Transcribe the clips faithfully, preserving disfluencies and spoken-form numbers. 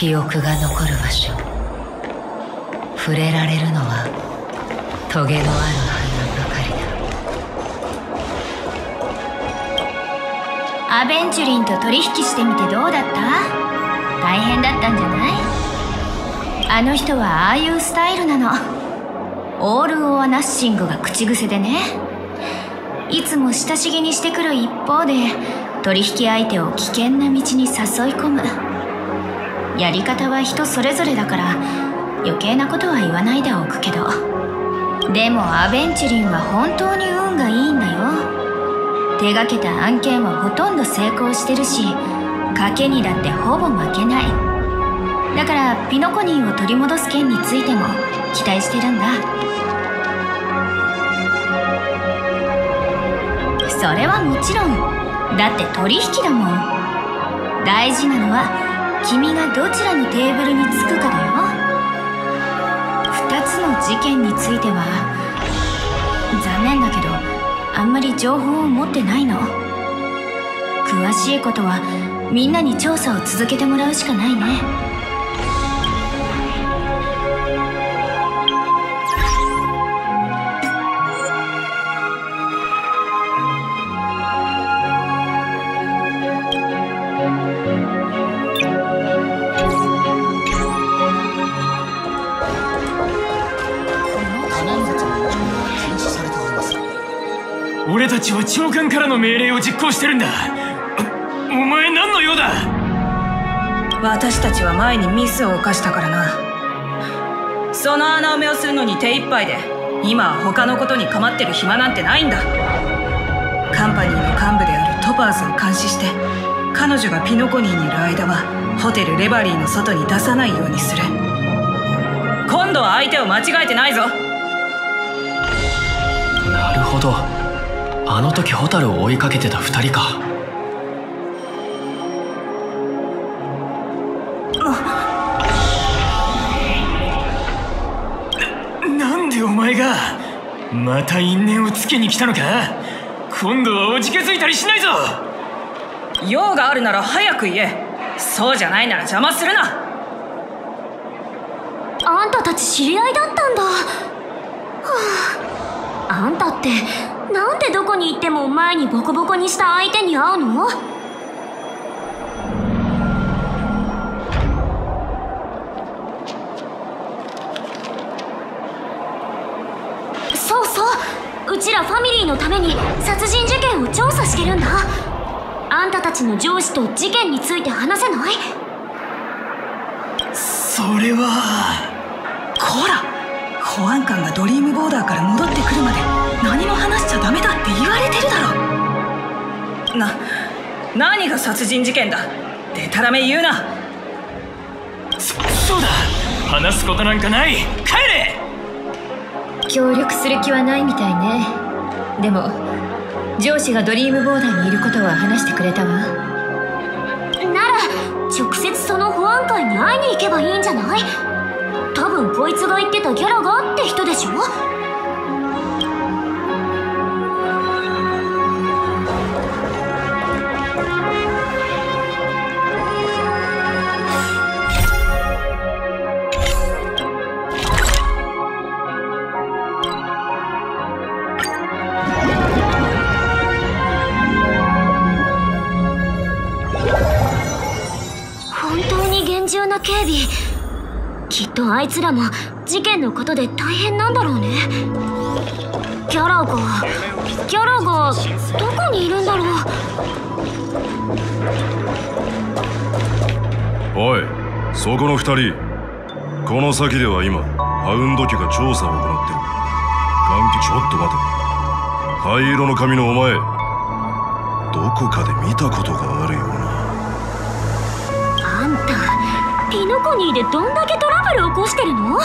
記憶が残る場所。触れられるのはトゲのある花ばかりだ。アベンチュリンと取引してみてどうだった？大変だったんじゃない？あの人はああいうスタイルなの。オール・オア・ナッシングが口癖でね。いつも親しげにしてくる一方で取引相手を危険な道に誘い込む。やり方は人それぞれだから余計なことは言わないでおくけど、でもアベンチュリンは本当に運がいいんだよ。手がけた案件はほとんど成功してるし、賭けにだってほぼ負けない。だからピノコニーを取り戻す件についても期待してるんだ。それはもちろん、だって取引だもん。大事なのは君がどちらのテーブルに着くかだよ。二つの事件については残念だけどあんまり情報を持ってないの。詳しいことはみんなに調査を続けてもらうしかないね。 俺たちは長官からの命令を実行してるんだ。お前何の用だ？ 私たちは前にミスを犯したからな。その穴埋めをするのに手一杯で今は他のことに構ってる暇なんてないんだ。カンパニーの幹部であるトパーズを監視して、彼女がピノコニーにいる間はホテルレバリーの外に出さないようにする。今度は相手を間違えてないぞ。 なるほど、あの時ホタルを追いかけてた二人か。 な、なんでお前がまた因縁をつけに来たのか？今度はおじけづいたりしないぞ。 用があるなら早く言え。そうじゃないなら邪魔するな。 あんたたち知り合いだったんだ。はあ、あんたってなんでどこに行っても前にボコボコにした相手に会うの？そうそう、うちらファミリーのために殺人事件を調査してるんだ。あんたたちの上司と事件について話せない？ それは。 こら、保安官がドリームボーダーから戻ってくるまで何も話しちゃダメだって言われてるだろ。な、何が殺人事件だ。でたらめ言うな。 そ、そうだ、話すことなんかない。帰れ。 協力する気はないみたいね。でも上司がドリームボーダーにいることは話してくれたわ。なら直接その保安官に会いに行けばいいんじゃない？多分こいつが言ってたギャラガって人でしょ？本当に厳重な警備。きっとあいつらも事件のことで大変なんだろうね。ギャラがギャラがどこにいるんだろう。 おい、そこの二人、この先では今ハウンド家が調査を行ってる。関係、ちょっと待て。灰色の髪のお前、どこかで見たことがあるような。 あんたピノコニーでどんだけトラブル起こしてるの？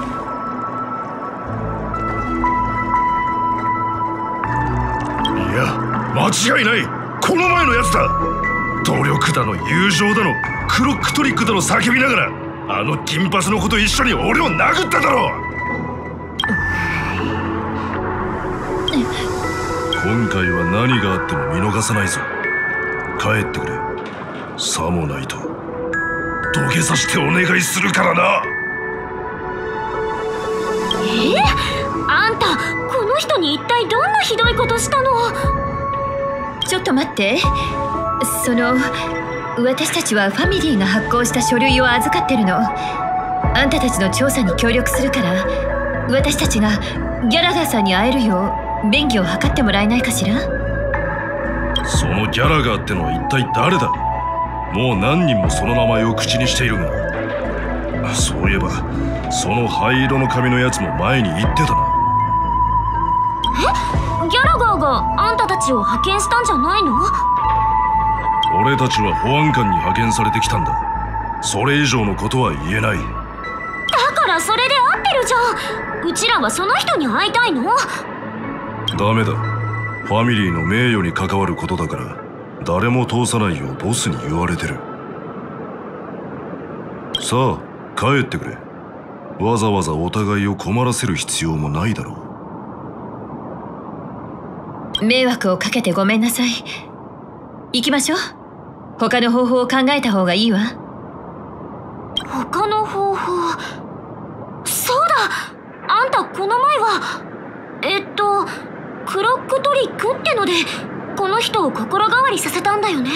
いや、間違いない。この前のやつだ。努力だの友情だのクロックトリックだの叫びながら、あの金髪の子と一緒に俺を殴っただろう。今回は何があっても見逃さないぞ。帰ってくれ。さもないと土下座してお願いするからな。 え？あんたこの人に一体どんなひどいことしたの？ ちょっと待って。その私たちはファミリーが発行した書類を預かってるの。あんたたちの調査に協力するから、私たちがギャラガーさんに会えるよう便宜を図ってもらえないかしら。 そのギャラガーってのは一体誰だ？もう何人もその名前を口にしているが。そういえばその灰色の髪のやつも前に言ってたな。 え？ギャラガーがあんたたちを派遣したんじゃないの？ 俺たちは保安官に派遣されてきたんだ。それ以上のことは言えない。 だからそれで合ってるじゃん。うちらはその人に会いたいの？ ダメだ。ファミリーの名誉に関わることだから誰も通さないようボスに言われてる。さあ帰ってくれ。わざわざお互いを困らせる必要もないだろう。迷惑をかけてごめんなさい。行きましょう。他の方法を考えた方がいいわ。 他の方法？そうだ！あんたこの前はえっとクロックトリックってのでこの人を心変わりさせたんだよね。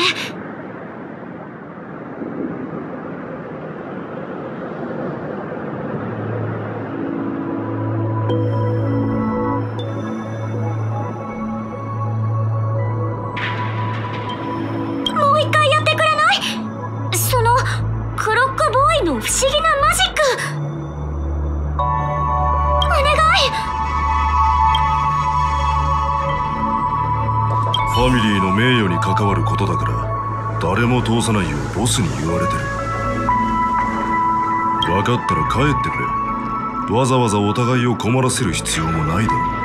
もう一回やってくれない？そのクロックボーイの不思議なマジック。お願い。 ファミリーの名誉に関わることだから誰も通さないようボスに言われてる。分かったら帰ってくれ。わざわざお互いを困らせる必要もないだろう。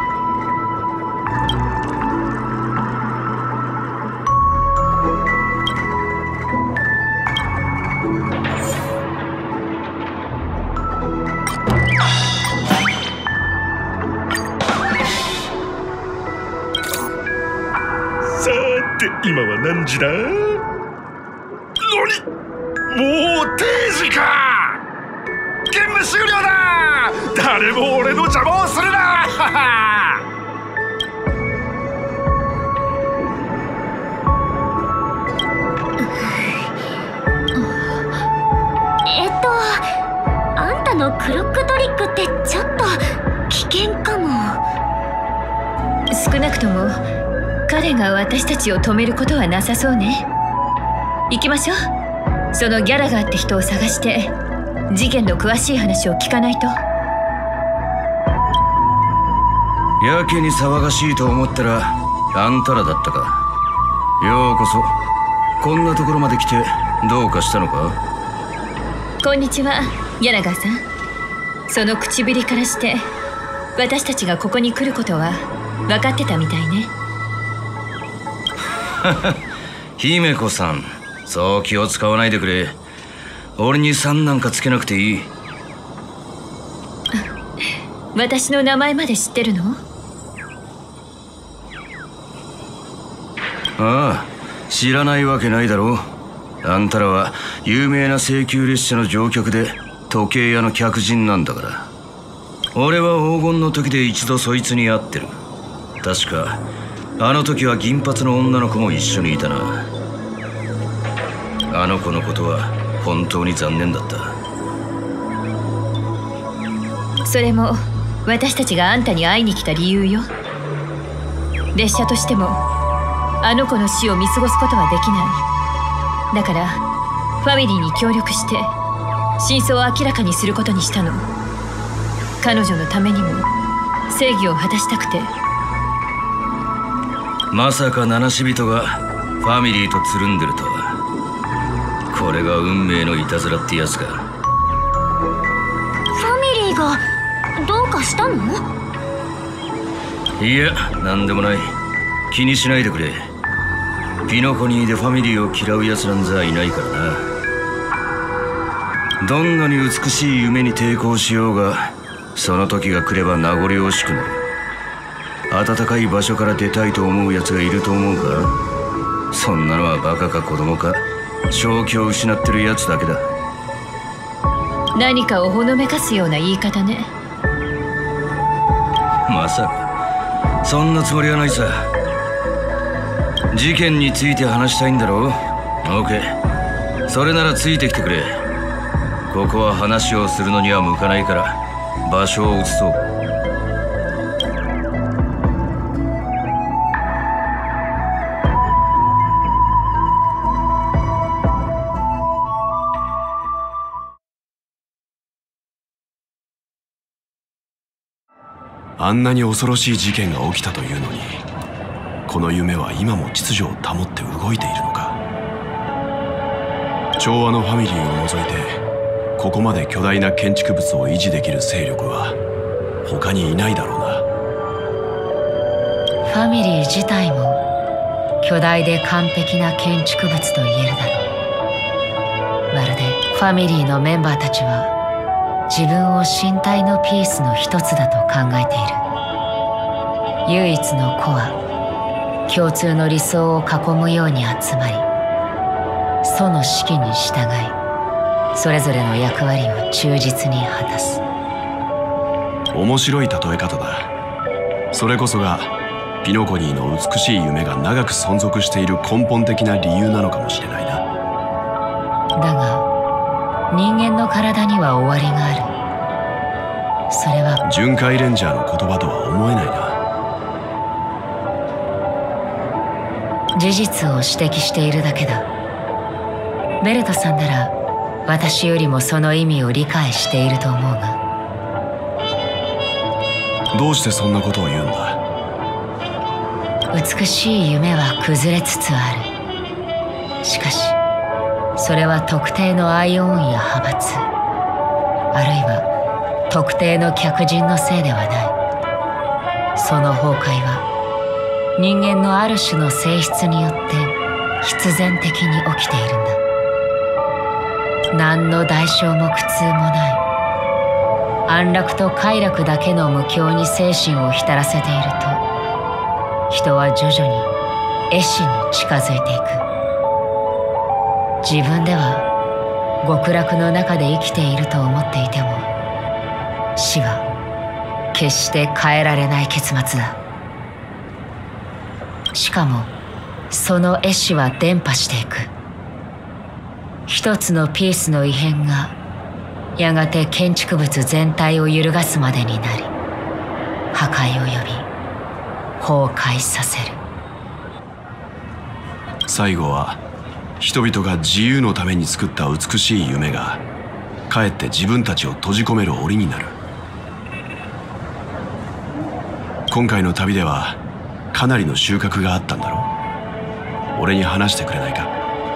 今は何時だ？何？もう定時か！任務終了だ！誰も俺の邪魔をするな！ えっとあんたのクロックトリックってちょっと危険かも。 少なくとも彼が私たちを止めることはなさそうね。行きましょう。そのギャラガーって人を探して事件の詳しい話を聞かないと。 やけに騒がしいと思ったらあんたらだったか。ようこそ。こんなところまで来てどうかしたのか？ こんにちはギャラガーさん。その唇からして私たちがここに来ることは分かってたみたいね。 姫子さん、そう気を使わないでくれ。俺にさんなんかつけなくていい。 私の名前まで知ってるの？ ああ、知らないわけないだろう。あんたらは有名な京急列車の乗客で時計屋の客人なんだから。俺は黄金の時で一度そいつに会ってる。確かあの時は銀髪の女の子も一緒にいたな。あの子のことは本当に残念だった。 それも私たちがあんたに会いに来た理由よ。列車としてもあの子の死を見過ごすことはできない。だからファミリーに協力して真相を明らかにすることにしたの。彼女のためにも正義を果たしたくて。 まさか七死人がファミリーとつるんでるとは。これが運命のいたずらってやつか。ファミリーがどうかしたの？ いや、なんでもない。気にしないでくれ。ピノコニーでファミリーを嫌うやつなんざいないからな。どんなに美しい夢に抵抗しようが、その時が来れば名残惜しくなる。暖かい場所から出たいと思うやつがいると思うか？そんなのはバカか子供か。 正気を失ってるやつだけだ。 何かをほのめかすような言い方ね。 まさかそんなつもりはないさ。事件について話したいんだろう。 OK、 それならついてきてくれ。ここは話をするのには向かないから場所を移そう。 あんなに恐ろしい事件が起きたというのに、この夢は今も秩序を保って動いているのか。調和のファミリーを除いてここまで巨大な建築物を維持できる勢力は他にいないだろうな。 ファミリー自体も巨大で完璧な建築物と言えるだろう。まるでファミリーのメンバーたちは自分を身体のピースの一つだと考えている。唯一の個は共通の理想を囲むように集まり、その指揮に従いそれぞれの役割を忠実に果たす。 面白い例え方だ。それこそがピノコニーの美しい夢が長く存続している根本的な理由なのかもしれないな。 だが人間の体には終わりがある。それは巡回レンジャーの言葉とは思えないな。事実を指摘しているだけだ。ベルトさんなら私よりもその意味を理解していると思うが。 どうしてそんなことを言うんだ。 美しい夢は崩れつつある。しかしそれは特定のアイオンや派閥、あるいは特定の客人のせいではない。その崩壊は人間のある種の性質によって必然的に起きているんだ。何の代償も苦痛もない。安楽と快楽だけの無境に精神を浸らせていると、人は徐々に壊死に近づいていく。自分では極楽の中で生きていると思っていても、死は決して変えられない結末だ。しかもその壊死は伝播していく。一つのピースの異変がやがて建築物全体を揺るがすまでになり、破壊を呼び崩壊させる。 最後は人々が自由のために作った美しい夢がかえって自分たちを閉じ込める檻になる。今回の旅ではかなりの収穫があったんだろう。俺に話してくれないか。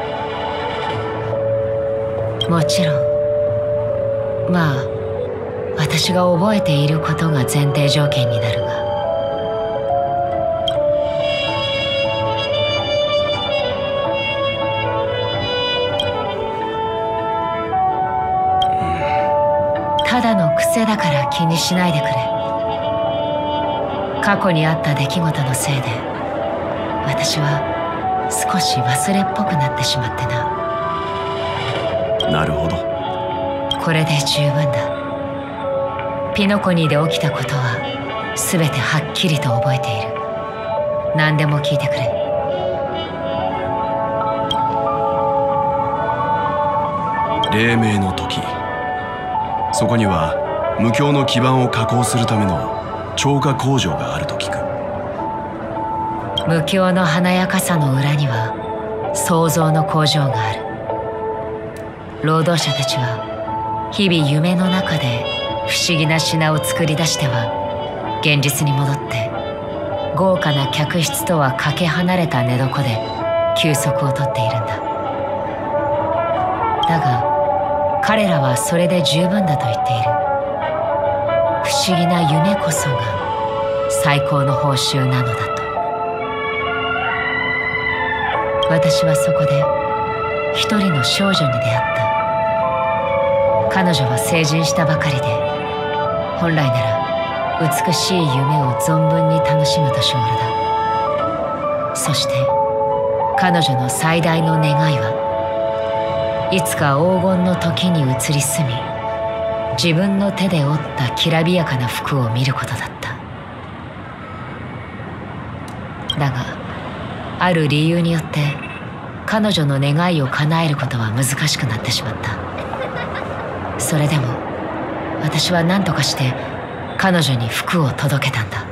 もちろん。まあ私が覚えていることが前提条件になるが。ただの癖だから気にしないでくれ。過去にあった出来事のせいで私は少し忘れっぽくなってしまってな。 なるほど。 これで十分だ。ピノコニーで起きたことは全てはっきりと覚えている。何でも聞いてくれ。 黎明の時、そこには無境の基盤を加工するための超過工場があると聞く。 無境の華やかさの裏には創造の工場がある。労働者たちは日々夢の中で不思議な品を作り出しては現実に戻って豪華な客室とはかけ離れた寝床で休息をとっているんだ。だが彼らはそれで十分だと言っている。不思議な夢こそが最高の報酬なのだと。私はそこで一人の少女に出会った。彼女は成人したばかりで、本来なら美しい夢を存分に楽しむ年頃だ。そして彼女の最大の願いはいつか黄金の時に移り住み、自分の手で織ったきらびやかな服を見ることだった。だがある理由によって彼女の願いを叶えることは難しくなってしまった。それでも私は何とかして彼女に服を届けたんだ。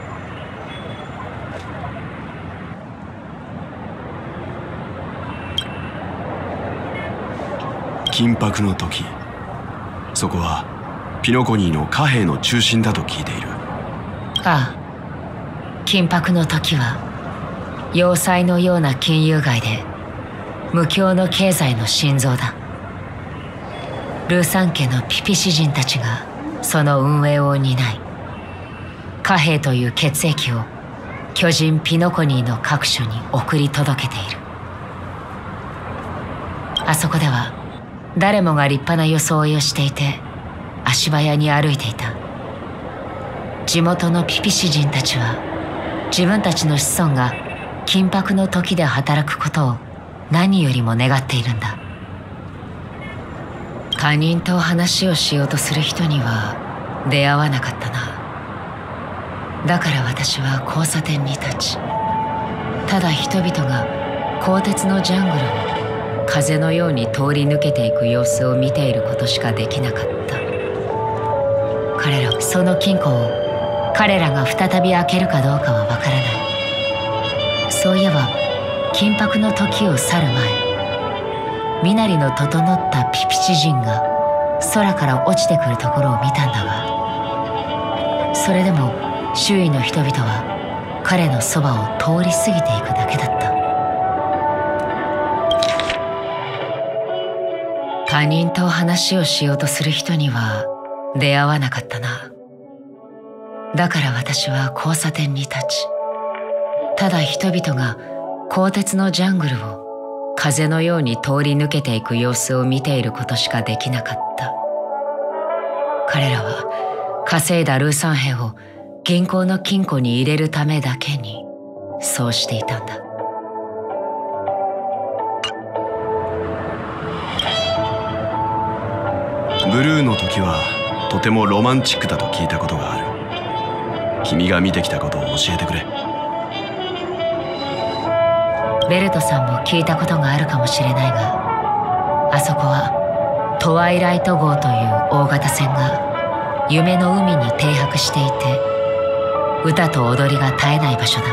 緊迫の時、そこはピノコニーの貨幣の中心だと聞いている。 ああ、緊迫の時は要塞のような金融街で無教の経済の心臓だ。ルーサン家のピピシ人たちがその運営を担い、貨幣という血液を巨人ピノコニーの各所に送り届けている。あそこでは誰もが立派な装いをしていて足早に歩いていた。地元のピピシ人たちは自分たちの子孫が緊迫の時で働くことを何よりも願っているんだ。他人と話をしようとする人には出会わなかったな。だから私は交差点に立ち、ただ人々が鋼鉄のジャングルを風のように通り抜けていく様子を見ていることしかできなかった。彼らはその金庫を彼らが再び開けるかどうかはわからない。そういえば緊迫の時を去る前、身なりの整ったピピチ人が空から落ちてくるところを見たんだが、それでも周囲の人々は彼のそばを通り過ぎていくだけだった。他人と話をしようとする人には出会わなかったな。だから私は交差点に立ち、ただ人々が鋼鉄のジャングルを風のように通り抜けていく様子を見ていることしかできなかった。彼らは稼いだルーサン兵を銀行の金庫に入れるためだけにそうしていたんだ。 ブルーの時はとてもロマンチックだと聞いたことがある。君が見てきたことを教えてくれ。 ベルトさんも聞いたことがあるかもしれないが、あそこはトワイライト号という大型船が夢の海に停泊していて、歌と踊りが絶えない場所だ。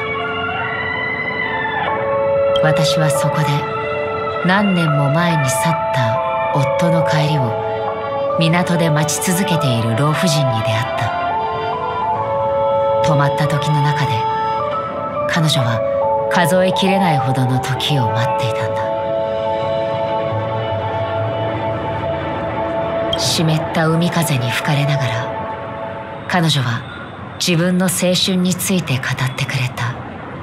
私はそこで何年も前に去った夫の帰りを港で待ち続けている老婦人に出会った。止まった時の中で彼女は数えきれないほどの時を待っていたんだ。湿った海風に吹かれながら彼女は自分の青春について語ってくれた。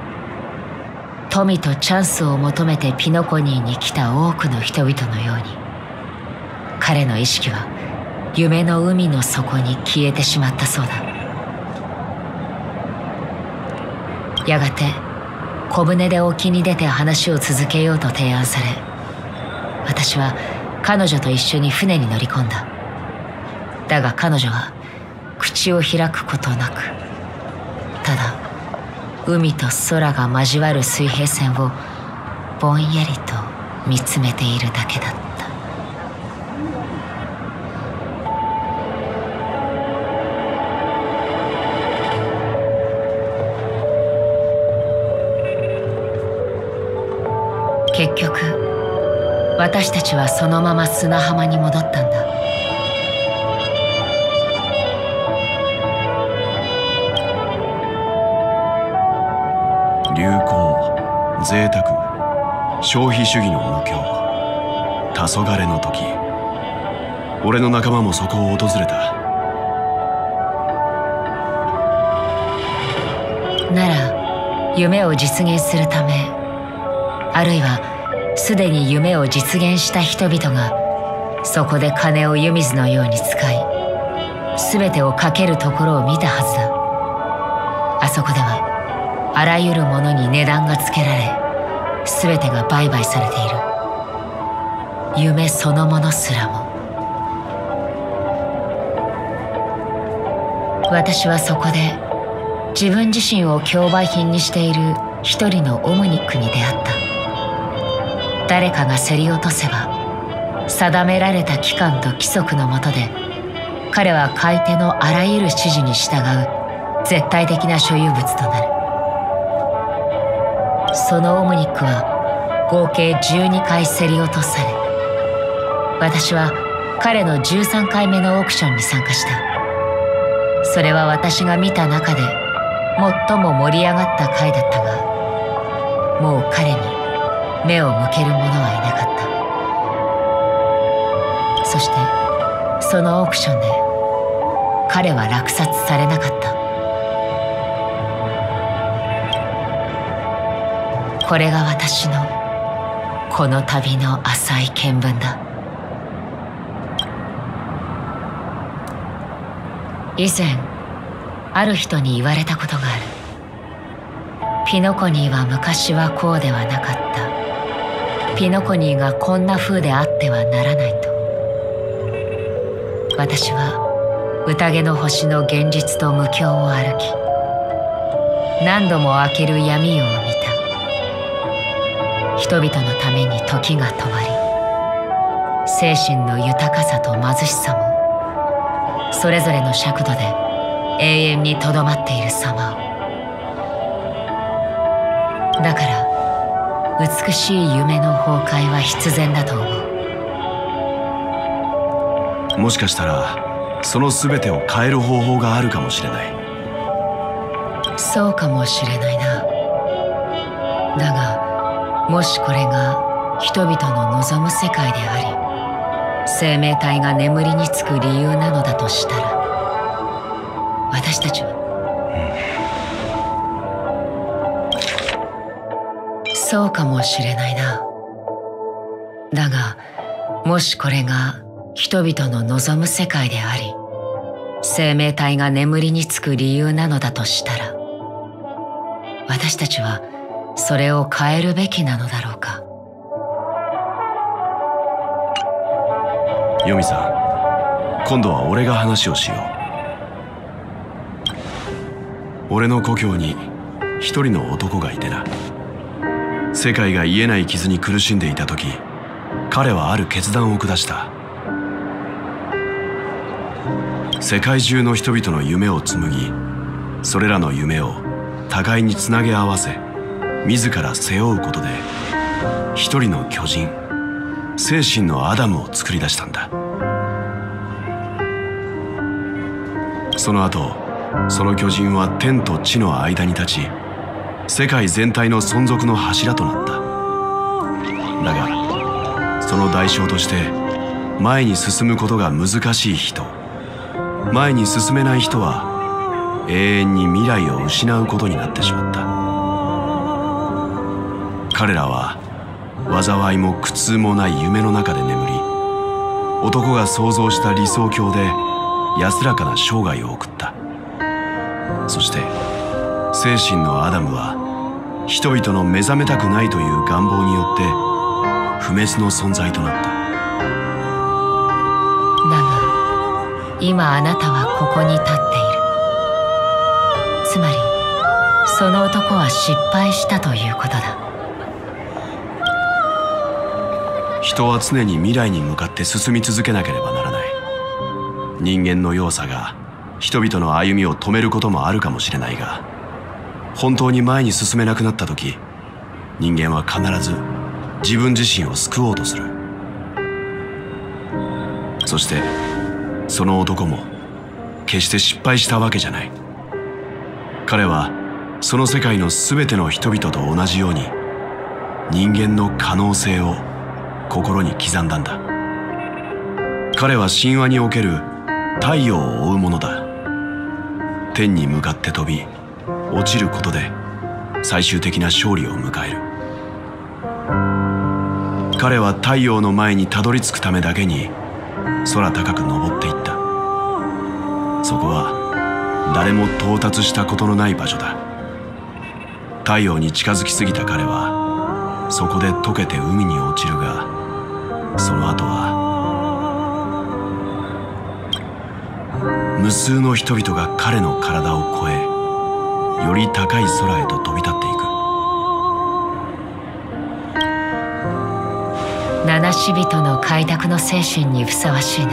富とチャンスを求めてピノコニーに来た多くの人々のように、彼の意識は夢の海の底に消えてしまったそうだ。やがて小舟で沖に出て話を続けようと提案され、私は彼女と一緒に船に乗り込んだ。だが彼女は口を開くことなく、ただ海と空が交わる水平線をぼんやりと見つめているだけだった。結局私たちはそのまま砂浜に戻ったんだ。 流行、贅沢、消費主義の無教、黄昏の時、俺の仲間もそこを訪れた。 なら夢を実現するため、あるいはすでに夢を実現した人々がそこで金を湯水のように使い、全てをかけるところを見たはずだ。あそこではあらゆるものに値段がつけられ、全てが売買されている。 夢そのものすらも。私はそこで自分自身を競売品にしている一人のオムニックに出会った。誰かが競り落とせば定められた期間と規則の下で彼は買い手のあらゆる指示に従う絶対的な所有物となる。そのオムニックは合計じゅうにかい競り落とされ、私は彼のじゅうさんかいめのオークションに参加した。それは私が見た中で最も盛り上がった回だったが、もう彼に目を向ける者はいなかった。そしてそのオークションで彼は落札されなかった。これが私のこの旅の浅い見聞だ。以前ある人に言われたことがある。ピノコニーは昔はこうではなかった。ピノコニーがこんな風であってはならないと。私は宴の星の現実と無境を歩き、何度も開ける闇夜を見た。人々のために時が止まり、精神の豊かさと貧しさもそれぞれの尺度で永遠にとどまっている様を。だから美しい夢の崩壊は必然だと思う。 もしかしたらその全てを変える方法があるかもしれない。 そうかもしれないな。だがもしこれが人々の望む世界であり、生命体が眠りにつく理由なのだとしたら、私たちは、うん、そうかもしれないな。だがもしこれが人々の望む世界であり、生命体が眠りにつく理由なのだとしたら、私たちはそれを変えるべきなのだろうか。 ヨミさん、今度は俺が話をしよう。俺の故郷に一人の男がいてな。世界が癒えない傷に苦しんでいた時、彼はある決断を下した。世界中の人々の夢を紡ぎ、それらの夢を互いにつなげ合わせ、自ら背負うことで一人の巨人、精神のアダムを作り出したんだ。その後、その巨人は天と地の間に立ち、世界全体の存続の柱となった。だがその代償として、前に進むことが難しい人、前に進めない人は永遠に未来を失うことになってしまった。彼らは災いも苦痛もない夢の中で眠り、男が想像した理想郷で安らかな生涯を送った。そして精神のアダムは人々の目覚めたくないという願望によって不滅の存在となった。 だが今あなたはここに立っている。つまりその男は失敗したということだ。 人は常に未来に向かって進み続けなければならない。人間の弱さが人々の歩みを止めることもあるかもしれないが、本当に前に進めなくなった時、人間は必ず自分自身を救おうとする。そしてその男も決して失敗したわけじゃない。彼はその世界の全ての人々と同じように人間の可能性を心に刻んだんだ。彼は神話における太陽を追うものだ。天に向かって飛び落ちることで最終的な勝利を迎える。彼は太陽の前にたどり着くためだけに空高く登っていった。そこは誰も到達したことのない場所だ。太陽に近づきすぎた彼はそこで溶けて海に落ちるが、 その後は無数の人々が彼の体を越え、より高い空へと飛び立っていく。 七死人の開拓の精神にふさわしいな。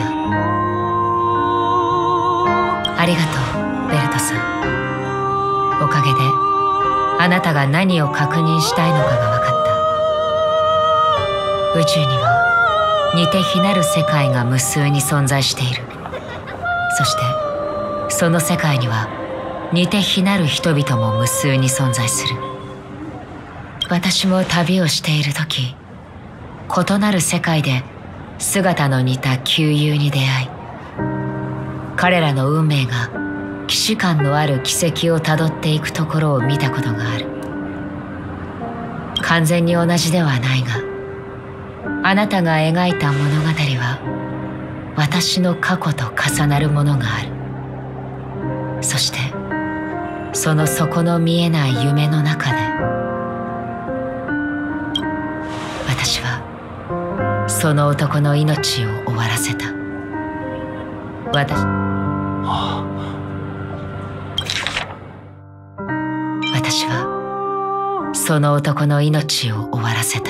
ありがとうベルトさん。おかげであなたが何を確認したいのかが分かった。宇宙には似て非なる世界が無数に存在している。そしてその世界には似て非なる人々も無数に存在する。私も旅をしている時、異なる世界で姿の似た旧友に出会い、彼らの運命が既視感のある軌跡をたどっていくところを見たことがある。完全に同じではないが、あなたが描いた物語は私の過去と重なるものがある。そしてその底の見えない夢の中で、私はその男の命を終わらせた。私私はその男の命を終わらせた。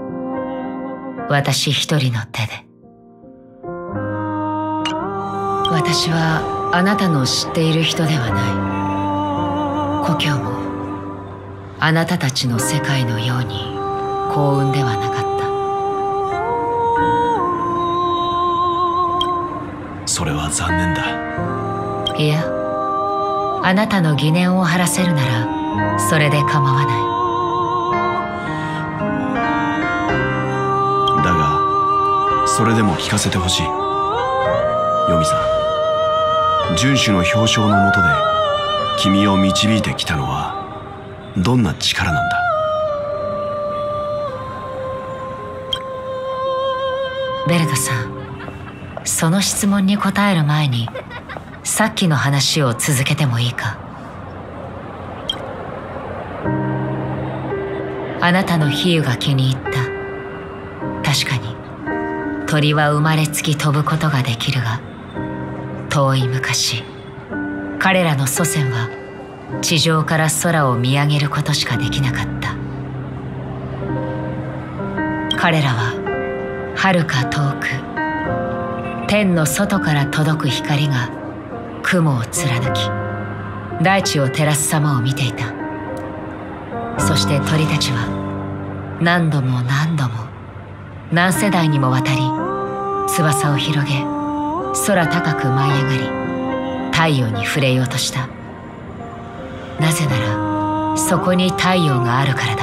私一人の手で。私はあなたの知っている人ではない。故郷もあなたたちの世界のように幸運ではなかった。 それは残念だ。 いや、あなたの疑念を晴らせるならそれで構わない。 だがそれでも聞かせてほしい。ヨミさん、遵守の表彰のもとで君を導いてきたのはどんな力なんだ。 ベルトさん、その質問に答える前にさっきの話を続けてもいいか。あなたの比喩が気に入った。確かに鳥は生まれつき飛ぶことができるが、遠い昔彼らの祖先は地上から空を見上げることしかできなかった。彼らは遥か遠く天の外から届く光が雲を貫き大地を照らす様を見ていた。そして鳥たちは何度も何度も何世代にもわたり翼を広げ、空高く舞い上がり太陽に触れようとした。なぜならそこに太陽があるからだ。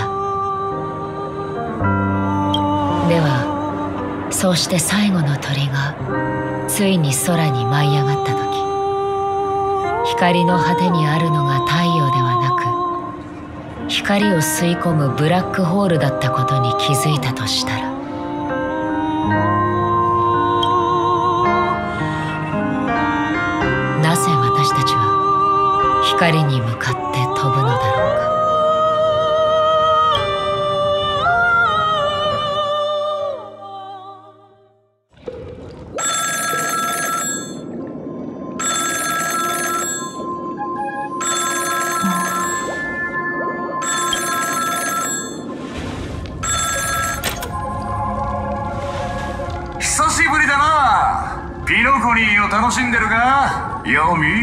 ではそうして最後の鳥がついに空に舞い上がった時、光の果てにあるのが太陽ではなく光を吸い込むブラックホールだったことに気づいたとしたら、なぜ私たちは光に向かって飛ぶのだろうか。 久しぶりだな。ピノコニーを楽しんでるか、ヨミ。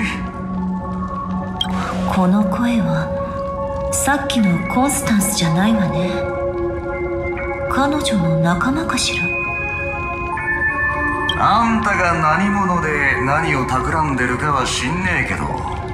この声はさっきのコンスタンスじゃないわね。彼女の仲間かしら。 あんたが何者で何を企んでるかは知んねえけど、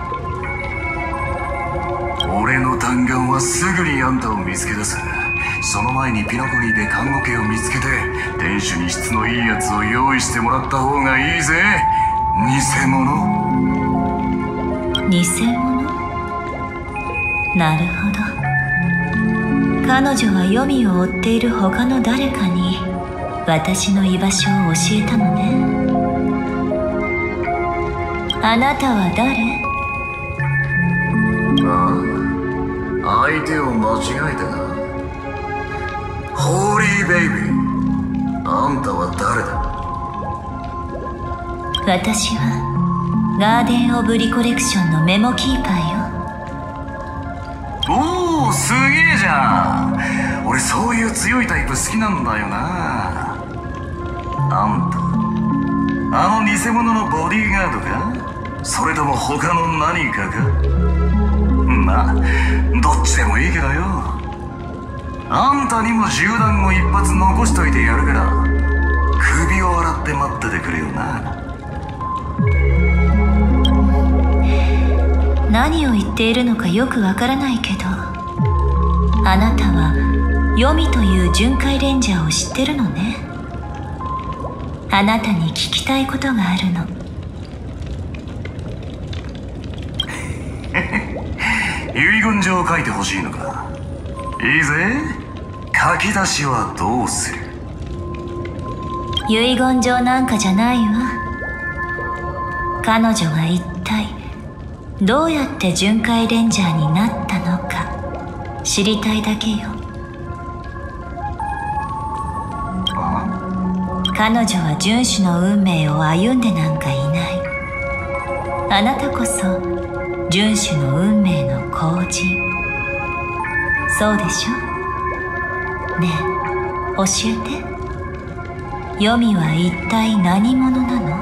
俺の弾丸はすぐにあんたを見つけ出す。その前にピノコニーで看護家を見つけて店主に質のいいやつを用意してもらった方がいいぜ。偽物。 偽物。なるほど。彼女は黄泉を追っている他の誰かに私の居場所を教えたのね。あなたは誰？ ああ、相手を間違えたな。ホーリーベイビー。 あんたは誰だ？ 私はガーデン・オブ・リコレクションのメモキーパーよ。 おお、すげえじゃん。俺そういう強いタイプ好きなんだよな。あんたあの偽物のボディーガードか？それとも他の何かか？まあどっちでもいいけどよ。あんたにも銃弾を一発残しといてやるから首を洗って待っててくれよな。 何を言っているのかよくわからないけど、あなたはヨミという巡回レンジャーを知ってるのね。あなたに聞きたいことがあるの。 遺言状を書いてほしいのか？いいぜ。書き出しはどうする？ 遺言状なんかじゃないわ。彼女が一体どうやって巡回レンジャーになったのか知りたいだけよ。彼女は遵守の運命を歩んでなんかいない。あなたこそ遵守の運命の後人。そうでしょ？ねえ、教えて。ヨミは一体何者なの？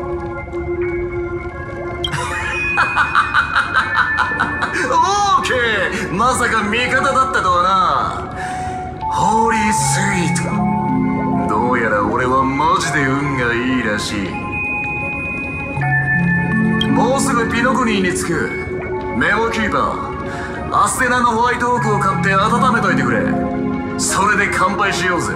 オーケー、まさか味方だったとはな。ホーリースイート。どうやら俺はマジで運がいいらしい。もうすぐピノコニーに着く。メモキーパー、アステナのホワイトオークを買って温めといてくれ。それで乾杯しようぜ。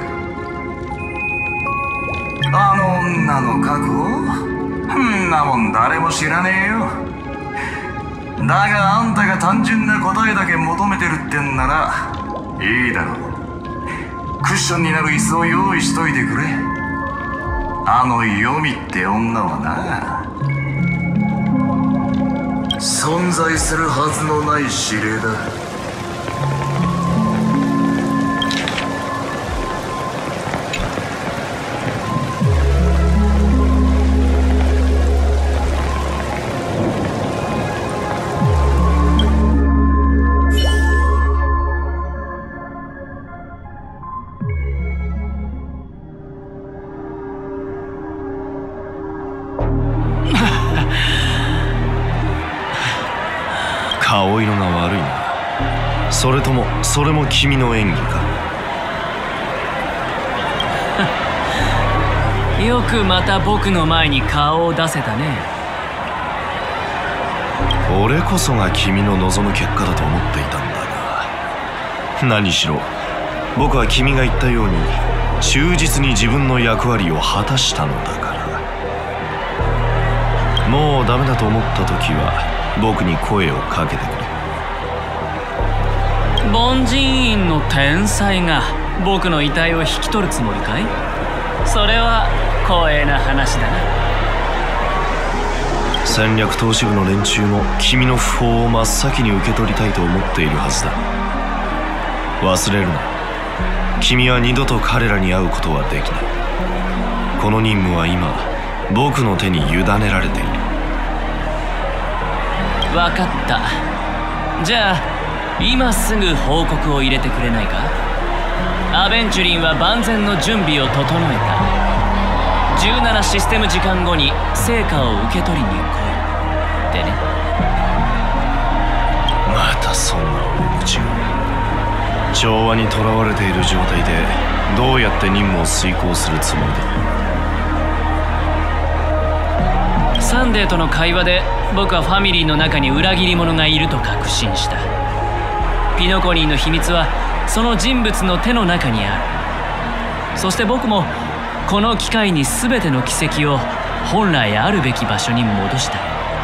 あの女の過去？んなもん誰も知らねえよ。だがあんたが単純な答えだけ求めてるってんならいいだろう。クッションになる椅子を用意しといてくれ。あのヨミって女はな、存在するはずのない指令だ。 顔色が悪いな。それともそれも君の演技か？ よくまた僕の前に顔を出せたね。 俺こそが君の望む結果だと思っていたんだが、何しろ僕は君が言ったように忠実に自分の役割を果たしたのだから。もうダメだと思った時は僕に声をかけてくれ。 凡人院の天才が僕の遺体を引き取るつもりかい？それは光栄な話だな。 戦略投資部の連中も君の訃報を真っ先に受け取りたいと思っているはずだ。忘れるな。君は二度と彼らに会うことはできない。この任務は今僕の手に委ねられている。 分かった。じゃあ今すぐ報告を入れてくれないか？アベンチュリンは万全の準備を整えた。じゅうななシステム時間後に成果を受け取りに来いってね。 またそんな大口が。調和にとらわれている状態でどうやって任務を遂行するつもりだ？ サンデーとの会話で僕はファミリーの中に裏切り者がいると確信した。ピノコニーの秘密はその人物の手の中にある。そして僕もこの機会に全ての軌跡を本来あるべき場所に戻したい。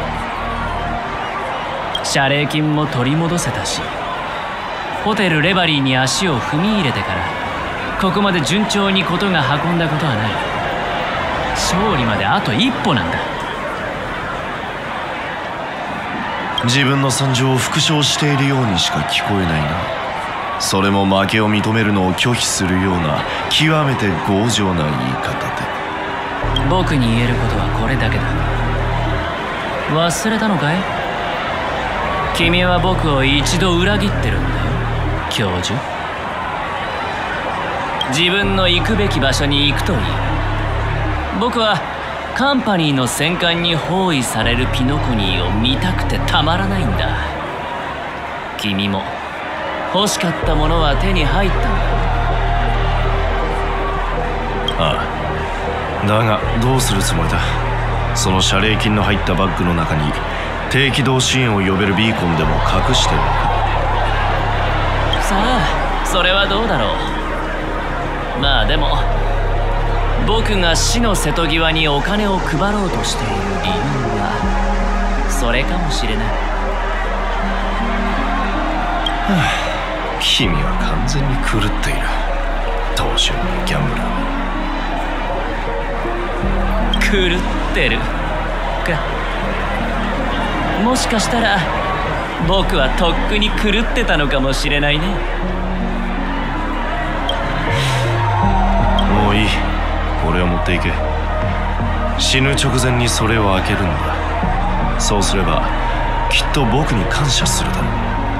謝礼金も取り戻せたし、ホテルレバリーに足を踏み入れてからここまで順調に事が運んだことはない。勝利まであと一歩なんだ。 自分の惨状を復唱しているようにしか聞こえないな。 それも負けを認めるのを拒否するような極めて強情な言い方で。 僕に言えることはこれだけだ。忘れたのかい？君は僕を一度裏切ってるんだよ、教授。自分の行くべき場所に行くといい。僕はカンパニーの戦艦に包囲されるピノコニーを見たくてたまらないんだ。君も欲しかったものは手に入ったんだろう。 ああ、だがどうするつもりだ。その謝礼金の入ったバッグの中に低軌道支援を呼べるビーコンでも隠してるのか。 さあ、それはどうだろう。まあでも僕が死の瀬戸際にお金を配ろうとしている理由はそれかもしれない。 はあ、君は完全に狂っている。当主のギャンブラー。狂ってるか。もしかしたら僕はとっくに狂ってたのかもしれないね。 もういい、これを持っていけ。死ぬ直前にそれを開けるんだ。そうすればきっと僕に感謝するだろう。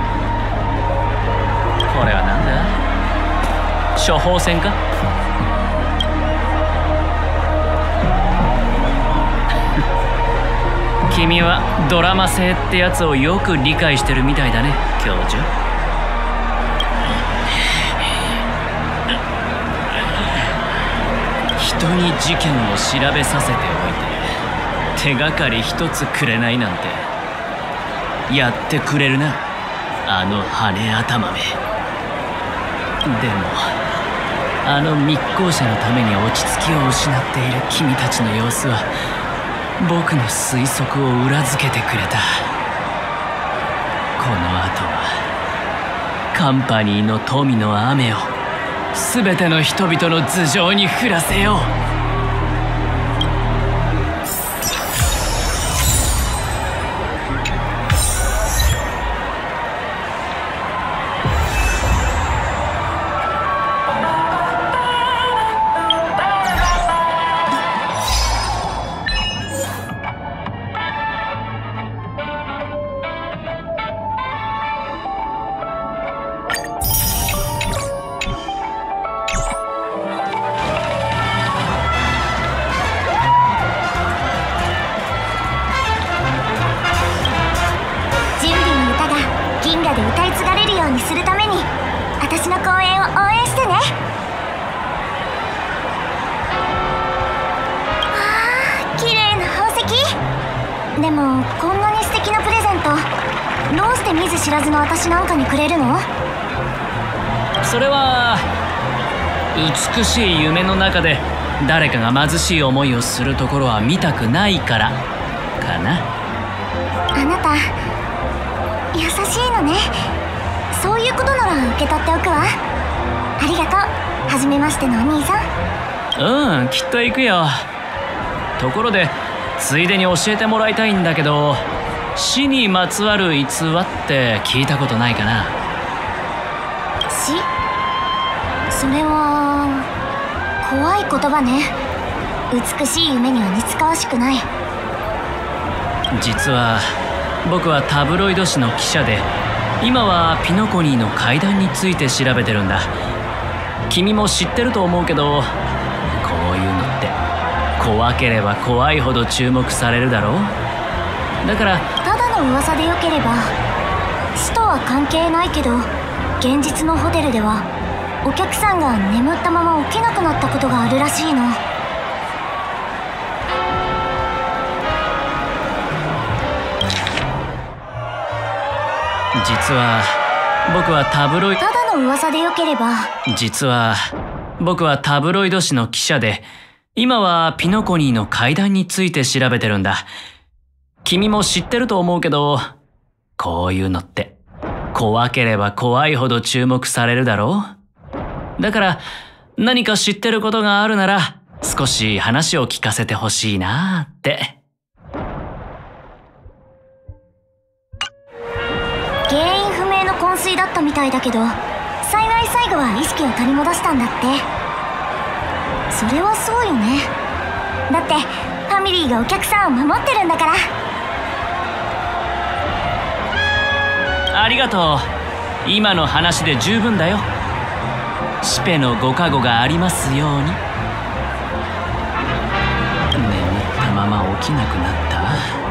これはなんだ？処方箋か？君はドラマ性ってやつをよく理解してるみたいだね、教授。人に事件を調べさせておいて手がかり一つくれないなんてやってくれるな、あの羽頭め。でもあの密航者のために落ち着きを失っている君たちの様子は僕の推測を裏付けてくれた。この後はカンパニーの富の雨を全ての人々の頭上に降らせよう。 でもこんなに素敵なプレゼントどうして見ず知らずの私なんかにくれるの？ それは美しい夢の中で誰かが貧しい思いをするところは見たくないからかな。 あなた優しいのね。そういうことなら受け取っておくわ。ありがとう。はじめましてのお兄さん。うん、きっと行くよ。ところでついでに教えてもらいたいんだけど、死にまつわる逸話って聞いたことないかな？ 死？それは怖い言葉ね。美しい夢には似つかわしくない。 実は僕はタブロイド紙の記者で、今はピノコニーの階段について調べてるんだ。君も知ってると思うけど、こういうのって怖ければ怖いほど注目されるだろう。だからただの噂でよければ死とは関係ないけど、現実のホテルではお客さんが眠ったまま起きなくなったことがあるらしいの。 実は僕はタブロイただの噂でよければ実は僕はタブロイド紙の記者で、今はピノコニーの階段について調べてるんだ。君も知ってると思うけど、こういうのって怖ければ怖いほど注目されるだろう。だから何か知ってることがあるなら少し話を聞かせてほしいなって。 原因不明の昏睡だったみたいだけど、 幸い最後は意識を取り戻したんだって。それはそうよね。だってファミリーがお客さんを守ってるんだから。 ありがとう。今の話で十分だよ。シペのご加護がありますように。眠ったまま起きなくなった。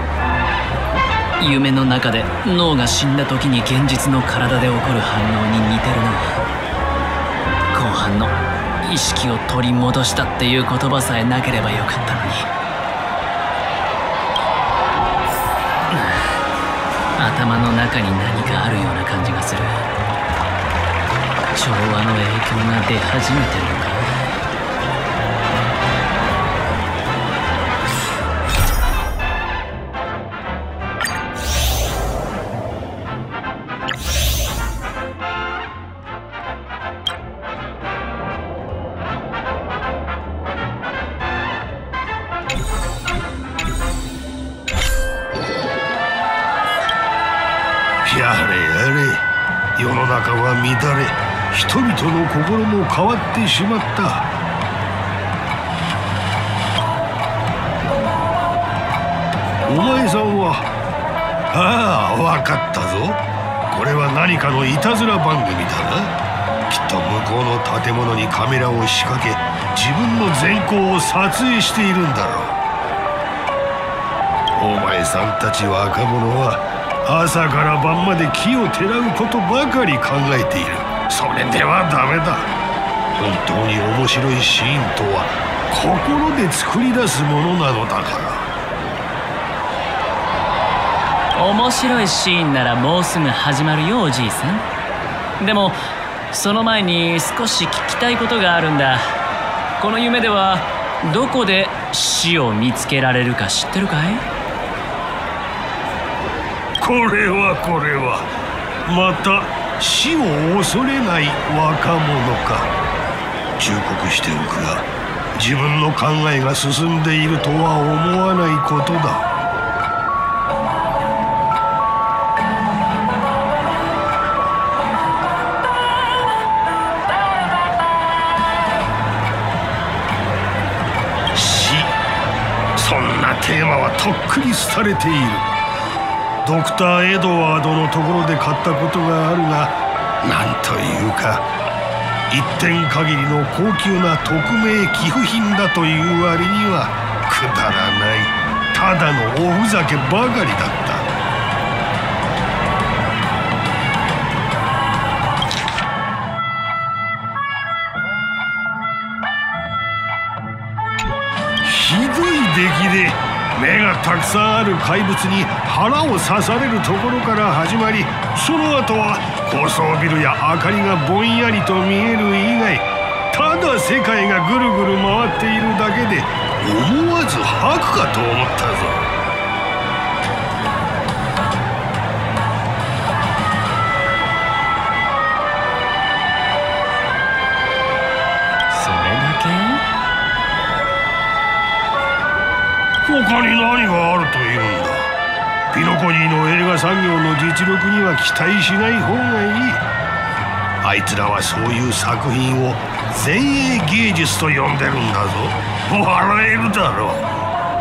夢の中で脳が死んだ時に現実の体で起こる反応に似てるな。後半の意識を取り戻したっていう言葉さえなければよかったのに。頭の中に何かあるような感じがする。調和の影響が出始めてるのか。 やれやれ、世の中は乱れ、人々の心も変わってしまった。お前さんは、ああ、分かったぞ。これは何かのいたずら番組だな。きっと向こうの建物にカメラを仕掛け、自分の善行を撮影しているんだろう。お前さんたち若者は朝から晩まで木をてらうことばかり考えている。それではダメだ。本当に面白いシーンとは心で作り出すものなのだから。 面白いシーンならもうすぐ始まるよ、おじいさん。でもその前に少し聞きたいことがあるんだ。この夢ではどこで死を見つけられるか知ってるかい？ これはこれは、また死を恐れない若者か。忠告しておくが、自分の考えが進んでいるとは思わないことだ。死、そんなテーマはとっくに廃れている。ドクター・エドワードのところで買ったことがあるが、なんというか一点限りの高級な特命寄付品だという割にはくだらない、ただのおふざけばかりだった。ひどい出来で、目がたくさんある怪物に腹を刺されるところから始まり、その後は高層ビルや明かりがぼんやりと見える以外、ただ世界がぐるぐる回っているだけで思わず吐くかと思ったぞ。 それだけ？ 他に何があるというんだ。ピノコニーの映画産業の実力には期待しない方がいい。あいつらはそういう作品を前衛芸術と呼んでるんだぞ。笑えるだろう。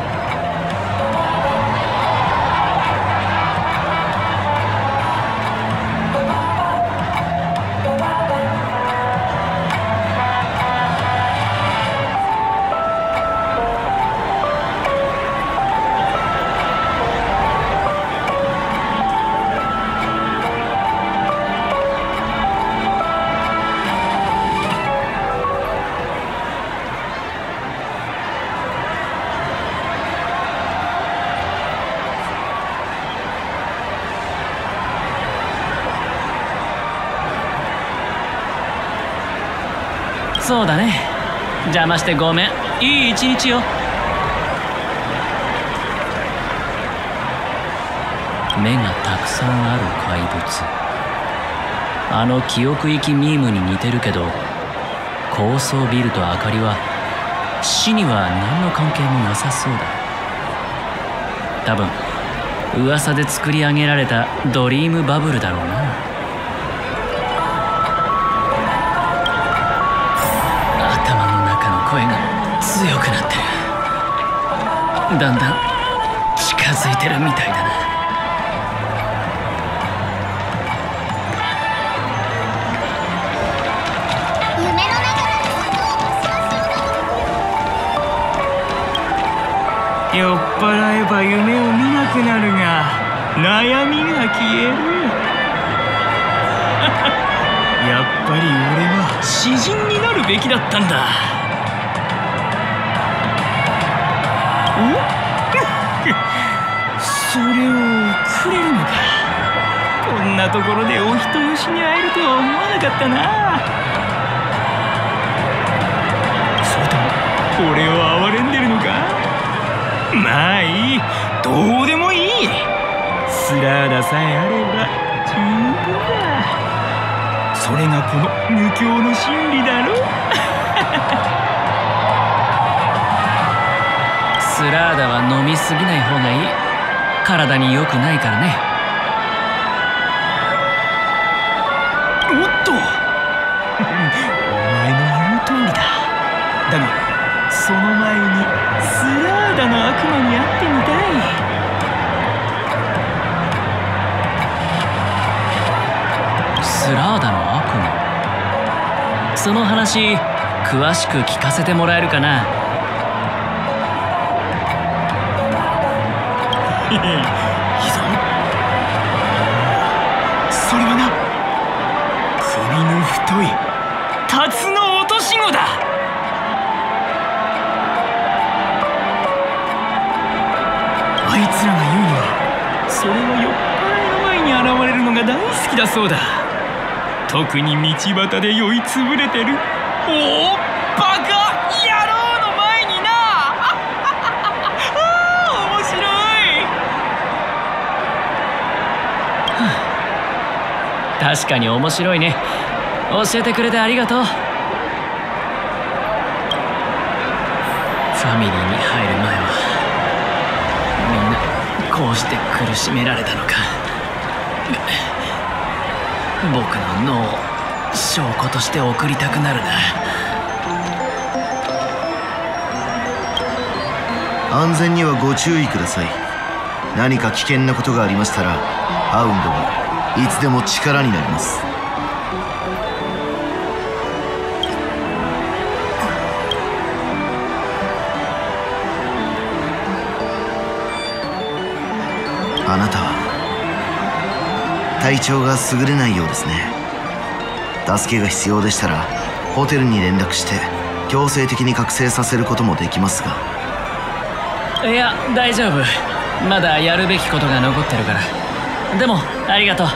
そうだね。邪魔してごめん。いい一日よ。目がたくさんある怪物。あの記憶域ミームに似てるけど、高層ビルと明かりは死には何の関係もなさそうだ。多分噂で作り上げられたドリームバブルだろうな。 だんだん近づいてるみたいだな。 酔っ払えば夢を見なくなるが悩みが消える。やっぱり俺は詩人になるべきだったんだ。おそれをくれるのか。こんなところでお人よしに会えるとは思わなかったな。それとも俺を哀れんでるのか。まあいい、どうでもいい。スラーダさえあれば十分だ。それがこの無教の真理だろ。 スラーダは飲みすぎない方がいい。体に良くないからね。 おっとお前の言う通りだ。だがその前にスラーダの悪魔に会ってみたい。 スラーダの悪魔、その話詳しく聞かせてもらえるかな。 いいぞ。それはな、首の太いタツノオトシゴだ。あいつらが言うにはそれは酔っ払いの前に現れるのが大好きだそうだ。特に道端で酔いつぶれてるおおバカ野郎の前にな。あ面白い。 確かに面白いね。教えてくれてありがとう。ファミリーに入る前はみんなこうして苦しめられたのか。僕の脳を証拠として送りたくなるな。 安全にはご注意ください。何か危険なことがありましたらハウンドがいつでも力になります。あなたは体調が優れないようですね。助けが必要でしたらホテルに連絡して強制的に覚醒させることもできますが。 いや大丈夫、まだやるべきことが残ってるから。でもありがとう。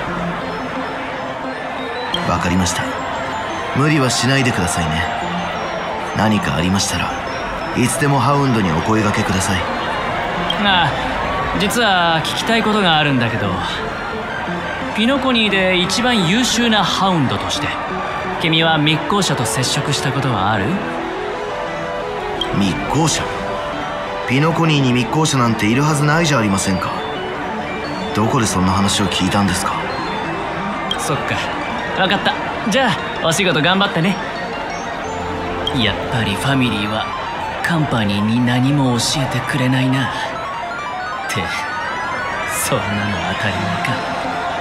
わかりました。無理はしないでくださいね。何かありましたらいつでもハウンドにお声掛けください。 ああ、実は聞きたいことがあるんだけど、ピノコニーで一番優秀なハウンドとして君は密航者と接触したことはある？ 密航者？ピノコニーに密航者なんているはずないじゃありませんか。どこでそんな話を聞いたんですか？ そっか、分かった。じゃあお仕事頑張ってね。やっぱりファミリーはカンパニーに何も教えてくれないな。ってそんなの当たり前か。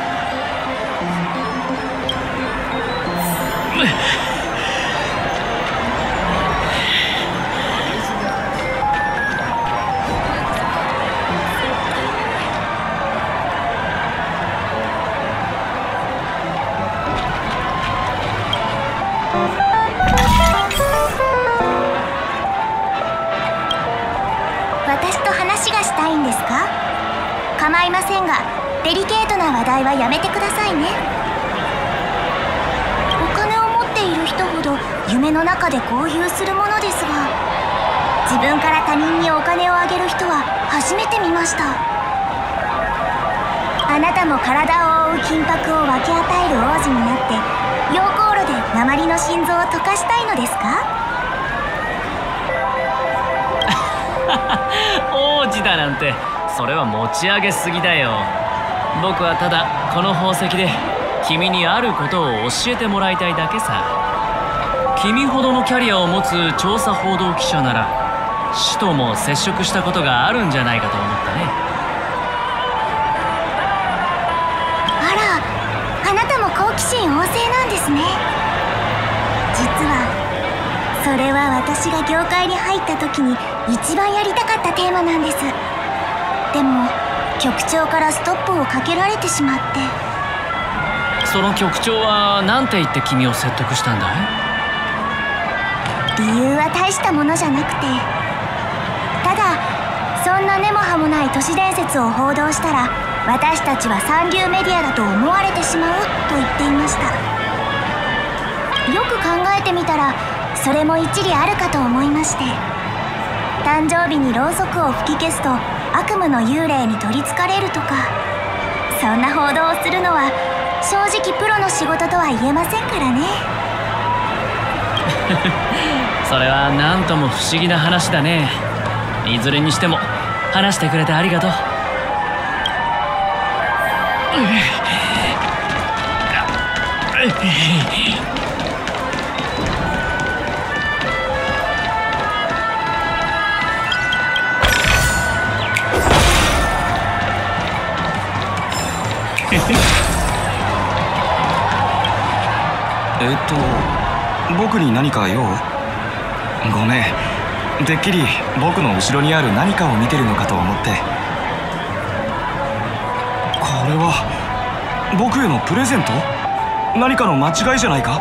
私と話がしたいんですか？構いませんがデリケートな話題はやめてくださいね。お金を持っている人ほど夢の中で交流するものですが、自分から他人にお金をあげる人は初めて見ました。あなたも体を覆う金箔を分け与える王子になって溶鉱炉で鉛の心臓を溶かしたいのですか？ 王子だなんて、それは持ち上げすぎだよ。僕はただこの宝石で君にあることを教えてもらいたいだけさ。君ほどのキャリアを持つ調査報道記者なら使徒も接触したことがあるんじゃないかと思ったね。 あら、あなたも好奇心旺盛なんですね。実はそれは私が業界に入った時に一番やりたかったテーマなんです。でも局長からストップをかけられてしまって。 その局長は何て言って君を説得したんだい？ 理由は大したものじゃなくて、ただそんな根も葉もない都市伝説を報道したら私たちは三流メディアだと思われてしまうと言っていました。よく考えてみたらそれも一理あるかと思いまして、誕生日にろうそくを吹き消すと悪夢の幽霊に取りつかれるとか、そんな報道をするのは正直プロの仕事とは言えませんからね。 それは何とも不思議な話だね。いずれにしても話してくれてありがとう。 えっと僕に何か用？ごめん、てっきり僕の後ろにある何かを見てるのかと思って。これは僕へのプレゼント？何かの間違いじゃないか？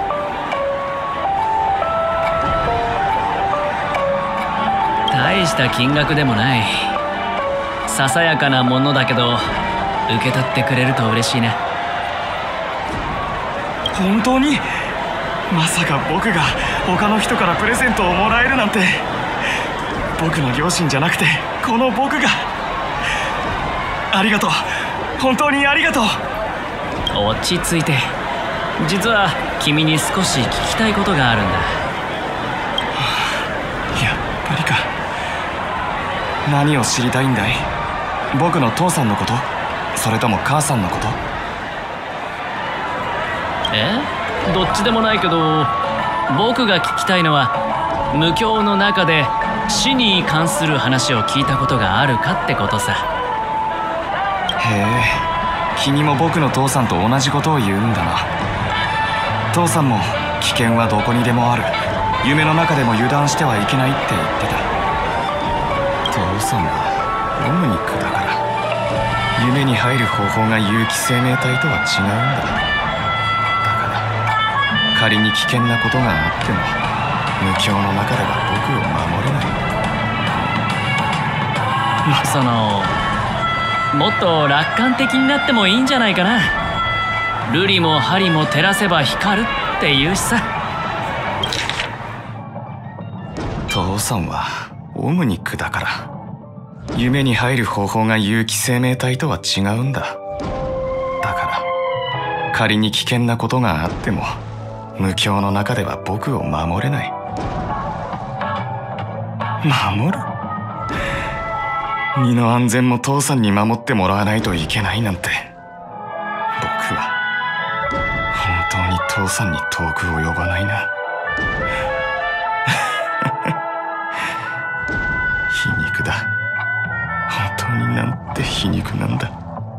大した金額でもない。ささやかなものだけど受け取ってくれると嬉しいな。 本当に？まさか僕が他の人からプレゼントをもらえるなんて。僕の両親じゃなくてこの僕が。ありがとう、本当にありがとう。 落ち着いて。実は君に少し聞きたいことがあるんだ。 やっぱりか。何を知りたいんだい？僕の父さんのこと？それとも母さんのこと？ え？どっちでもないけど、僕が聞きたいのは無教の中で死に関する話を聞いたことがあるかってことさ。 へえ、君も僕の父さんと同じことを言うんだな。父さんも危険はどこにでもある、夢の中でも油断してはいけないって言ってた。父さんはオムニックだから、夢に入る方法が有機生命体とは違うんだ。仮に危険なことがあっても無教の中では僕を守れない。 そのもっと楽観的になってもいいんじゃないかな。瑠璃も針も照らせば光るって言うしさ。 父さんはオムニックだから夢に入る方法が有機生命体とは違うんだ。だから仮に危険なことがあっても無教の中では僕を守れない。守る？身の安全も父さんに守ってもらわないといけないなんて。僕は本当に父さんに遠く及ばないな。皮肉だ。本当になんて皮肉なんだ。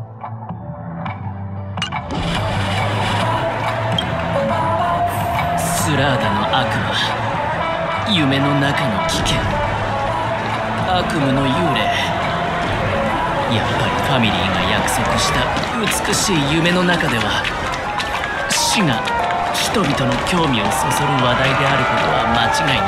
スラーダの悪魔、夢の中の危険、悪夢の幽霊。やっぱりファミリーが約束した美しい夢の中では死が人々の興味をそそる話題であることは間違いない。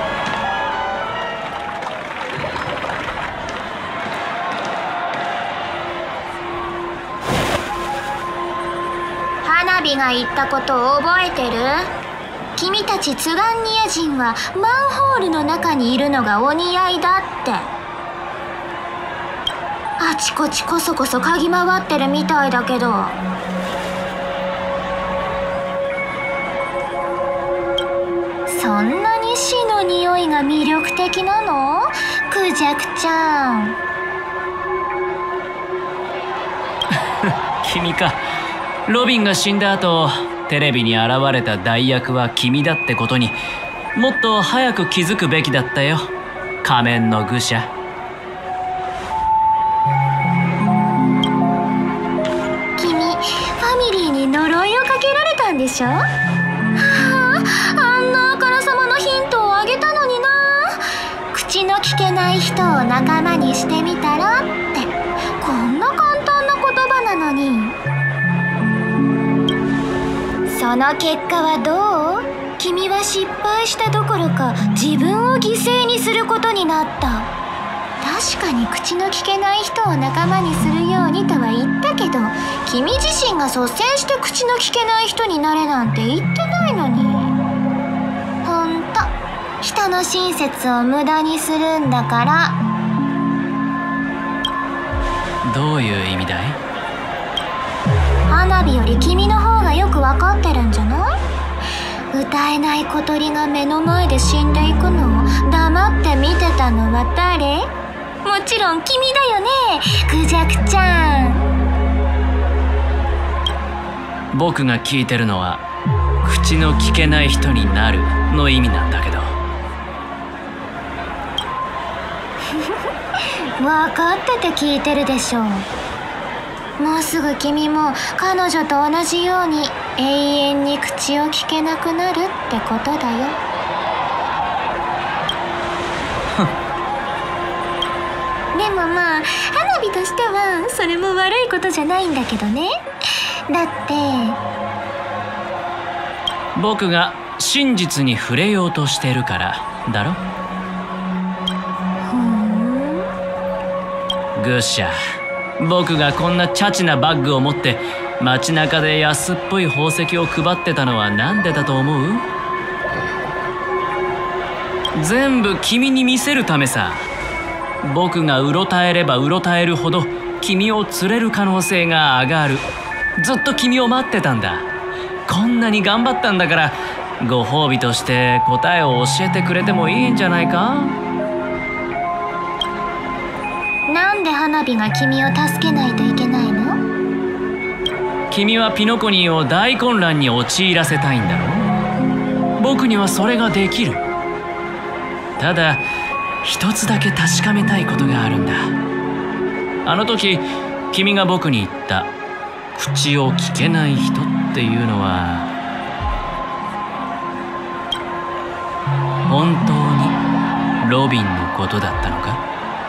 花火が言ったことを覚えてる？君たちツガンニア人はマンホールの中にいるのがお似合いだって。あちこちこそこそ嗅ぎ回ってるみたいだけど。そんなに死の匂いが魅力的なの？クジャクちゃん。 君か。ロビンが死んだ後、テレビに現れた代役は君だってことにもっと早く気づくべきだったよ。 仮面の愚者。 君、ファミリーに呪いをかけられたんでしょ。はあ、あんなあからさまなヒントをあげたのにな。口の聞けない人を仲間にしてみたらって、こんな簡単な言葉なのに。その結果はどう？君は失敗したどころか自分を犠牲にすることになった。確かに口の聞けない人を仲間にするようにとは言ったけど、君自身が率先して口の聞けない人になれなんて言ってないのに。ほんと人の親切を無駄にするんだから。 どういう意味だい？ 花火より君の方がよく分かってるんじゃない？歌えない小鳥が目の前で死んでいくのを黙って見てたのは誰？もちろん君だよね、クジャクちゃん。僕が聞いてるのは口の聞けない人になるの意味なんだけど。 分かってて聞いてるでしょう。もうすぐ君も彼女と同じように永遠に口を聞けなくなるってことだよ。でもまあ花火としてはそれも悪いことじゃないんだけどね。だって僕が真実に触れようとしてるからだろ。愚者、僕がこんなチャチなバッグを持って街中で安っぽい宝石を配ってたのはなんでだと思う？全部君に見せるためさ。僕がうろたえればうろたえるほど君を釣れる可能性が上がる。ずっと君を待ってたんだ。こんなに頑張ったんだから、ご褒美として答えを教えてくれてもいいんじゃないか？ なんで花火が君を助けないといけないの？ 君はピノコニーを大混乱に陥らせたいんだろ。僕にはそれができる。ただ一つだけ確かめたいことがあるんだ。あの時君が僕に言った口を聞けない人っていうのは本当にロビンのことだったのか？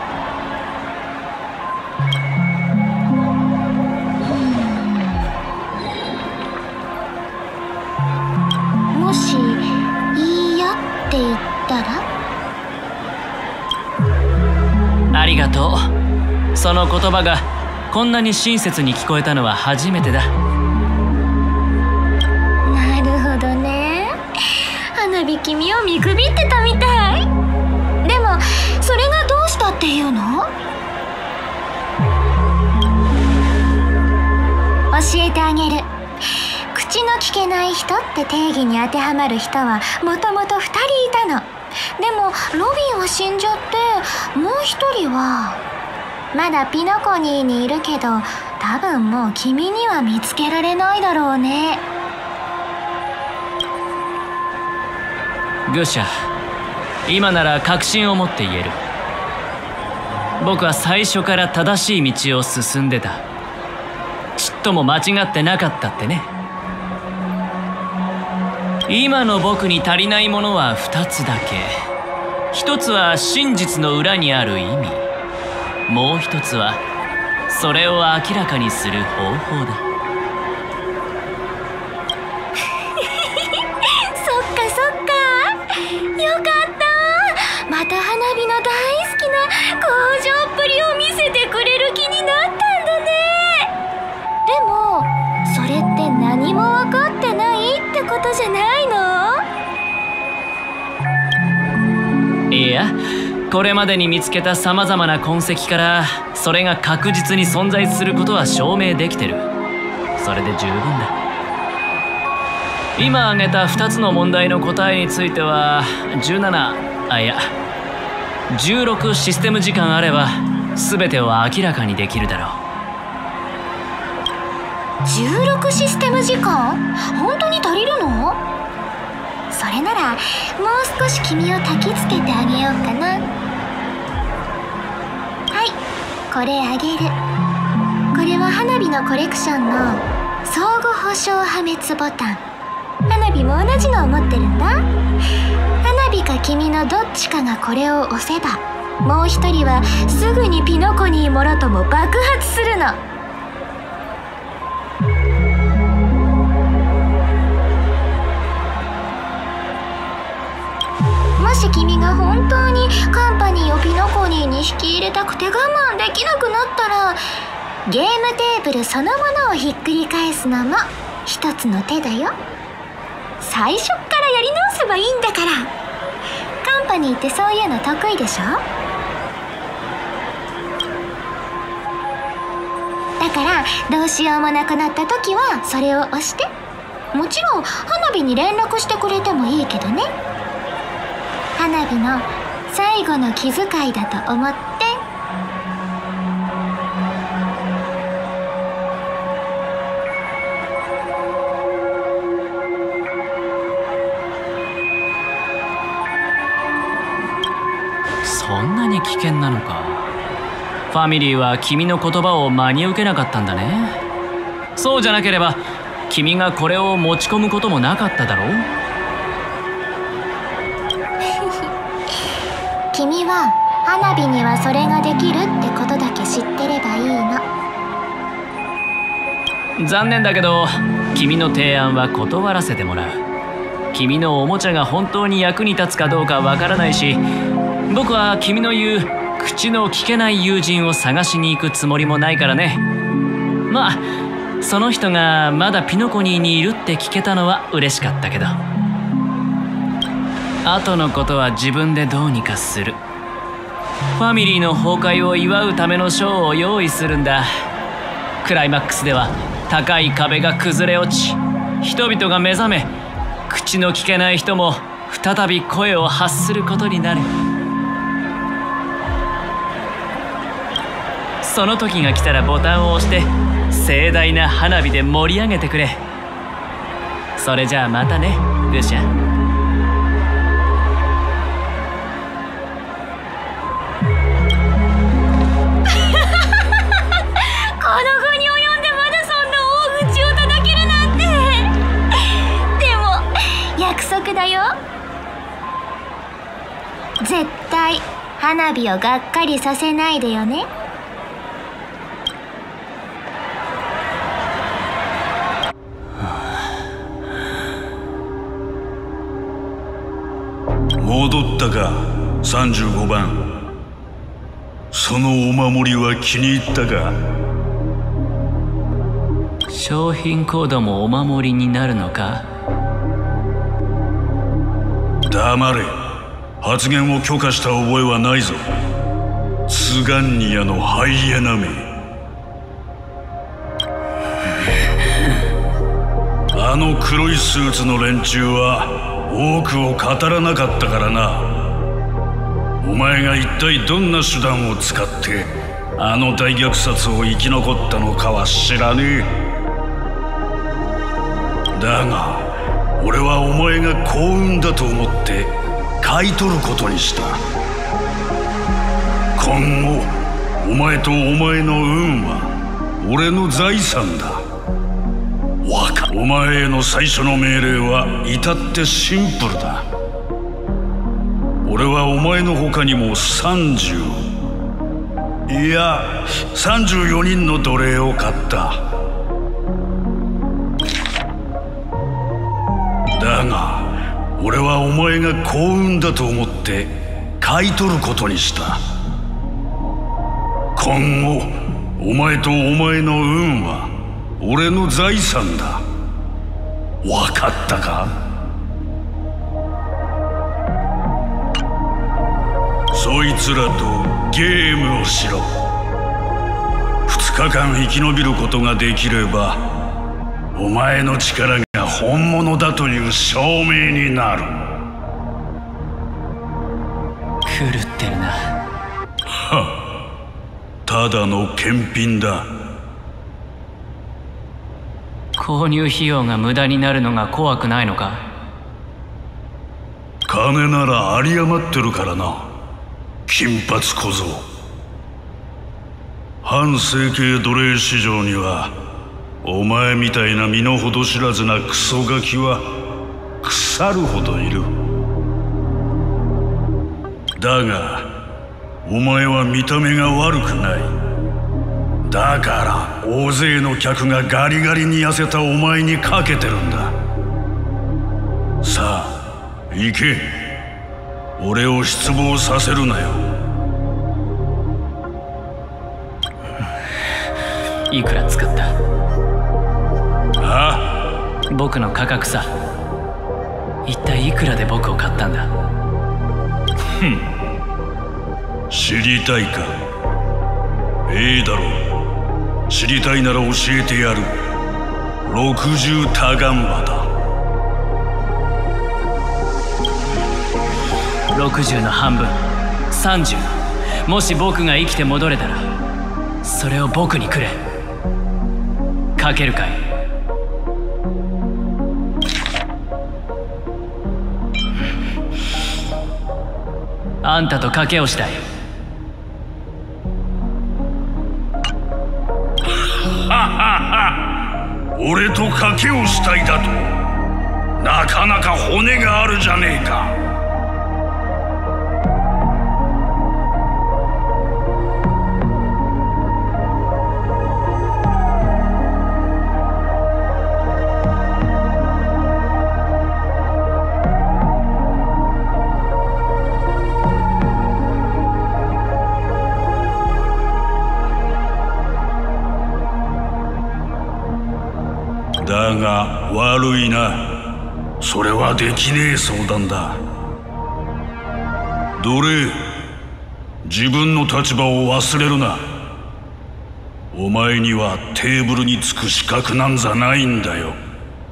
もしいいやって言ったら？ ありがとう。その言葉がこんなに親切に聞こえたのは初めてだ。 なるほどね。花火君を見くびってたみたい。でもそれがどうしたっていうの？教えてあげる。口の聞けない人って定義に当てはまる人はもともとふたりいたの。でもロビンは死んじゃって、もう一人はまだピノコニーにいるけど、多分もう君には見つけられないだろうね。 愚者、今なら確信を持って言える。僕は最初から正しい道を進んでた。ちっとも間違ってなかったってね。今の僕に足りないものはふたつだけ。一つは真実の裏にある意味。もう一つはそれを明らかにする方法だ。 そっかそっか、よかった。また花火の大好きな向上っぷりを見せてくれる気になったんだね。でもそれって何も分かってないってことじゃないの？ いや、これまでに見つけたさまざまな痕跡からそれが確実に存在することは証明できてる。それで十分だ。今挙げたふたつの問題の答えについてはじゅうなな、あいやじゅうろくシステム時間あれば全てを明らかにできるだろう。じゅうろくシステム時間？本当に足りるの？それならもう少し君を焚きつけてあげようかな。 これあげる。これは花火のコレクションの相互保証破滅ボタン。花火も同じのを持ってるんだ。花火か君のどっちかがこれを押せば、もう一人はすぐにピノコニーもろとも爆発するの。もし君が本当にカンパニーをピノコニーに引き入れたくて我慢できなくなったら、ゲームテーブルそのものをひっくり返すのも一つの手だよ。最初っからやり直せばいいんだから。カンパニーってそういうの得意でしょ。だからどうしようもなくなった時はそれを押して。もちろん花火に連絡してくれてもいいけどね。花火の最後の気遣いだと思って。 そんなに危険なのか。ファミリーは君の言葉を真に受けなかったんだね。そうじゃなければ君がこれを持ち込むこともなかっただろう。 君は花火にはそれができるってことだけ知ってればいいの。 残念だけど君の提案は断らせてもらう。君のおもちゃが本当に役に立つかどうかわからないし、僕は君の言う口の聞けない友人を探しに行くつもりもないからね。まあその人がまだピノコニーにいるって聞けたのは嬉しかったけど、後のことは自分でどうにかする。ファミリーの崩壊を祝うためのショーを用意するんだ。クライマックスでは高い壁が崩れ落ち、人々が目覚め、口の聞けない人も再び声を発することになる。その時が来たらボタンを押して盛大な花火で盛り上げてくれ。それじゃあまたね、ルシャ。 この後に及んでまだそんな大口を叩けるなんて。でも約束だよ。絶対花火をがっかりさせないでよね。 戻ったか、さんじゅうごばん。そのお守りは気に入ったか。 商品コードもお守りになるのか。 黙れ。発言を許可した覚えはないぞ。ツガンニアのハイエナめ。あの黒いスーツの連中は多くを語らなかったからな。お前が一体どんな手段を使ってあの大虐殺を生き残ったのかは知らねえ。だが俺はお前が幸運だと思って買い取ることにした。今後お前とお前の運は俺の財産だ。わかお前への最初の命令は至ってシンプルだ。俺はお前の他にもさんじゅういやさんじゅうよにんの奴隷を買った。だが俺はお前が幸運だと思って買い取ることにした。今後お前とお前の運は俺の財産だ。わかったか。そいつらとゲームをしろ。ふつかかん生き延びることができればお前の力が本物だという証明になる。 狂ってるな。 はっ、ただの検品だ。 購入費用が無駄になるのが怖くないのか。 金なら有り余ってるからな、金髪小僧。 反整形奴隷市場にはお前みたいな身の程知らずなクソガキは腐るほどいる。だがお前は見た目が悪くない。だから大勢の客がガリガリに痩せたお前にかけてるんだ。さあ行け。俺を失望させるなよ。 いくら使った？ あ？ 僕の価格さ。一体いくらで僕を買ったんだ？ ふん、知りたいか。ええだろう。知りたいなら教えてやる。六十多眼馬だ。 ろくじゅうの半分、さんじゅう。もし僕が生きて戻れたらそれを僕にくれ。かけるかい？あんたと賭けをしたい。 俺と賭けをしたいだと？なかなか骨があるじゃねえか。だが悪いな。それはできねえ相談だ。奴隷、自分の立場を忘れるな。お前にはテーブルにつく資格なんざないんだよ。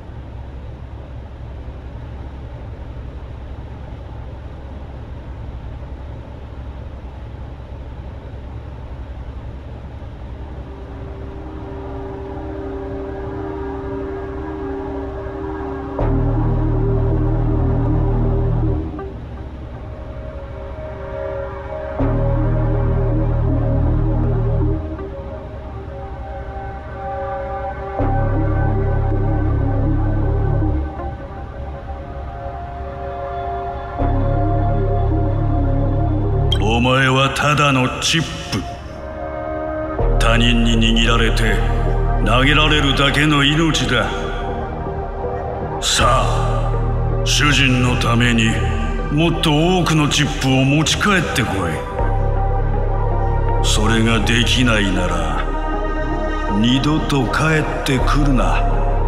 お前はただのチップ。他人に握られて投げられるだけの命だ。さあ主人のためにもっと多くのチップを持ち帰ってこい。それができないなら二度と帰ってくるな。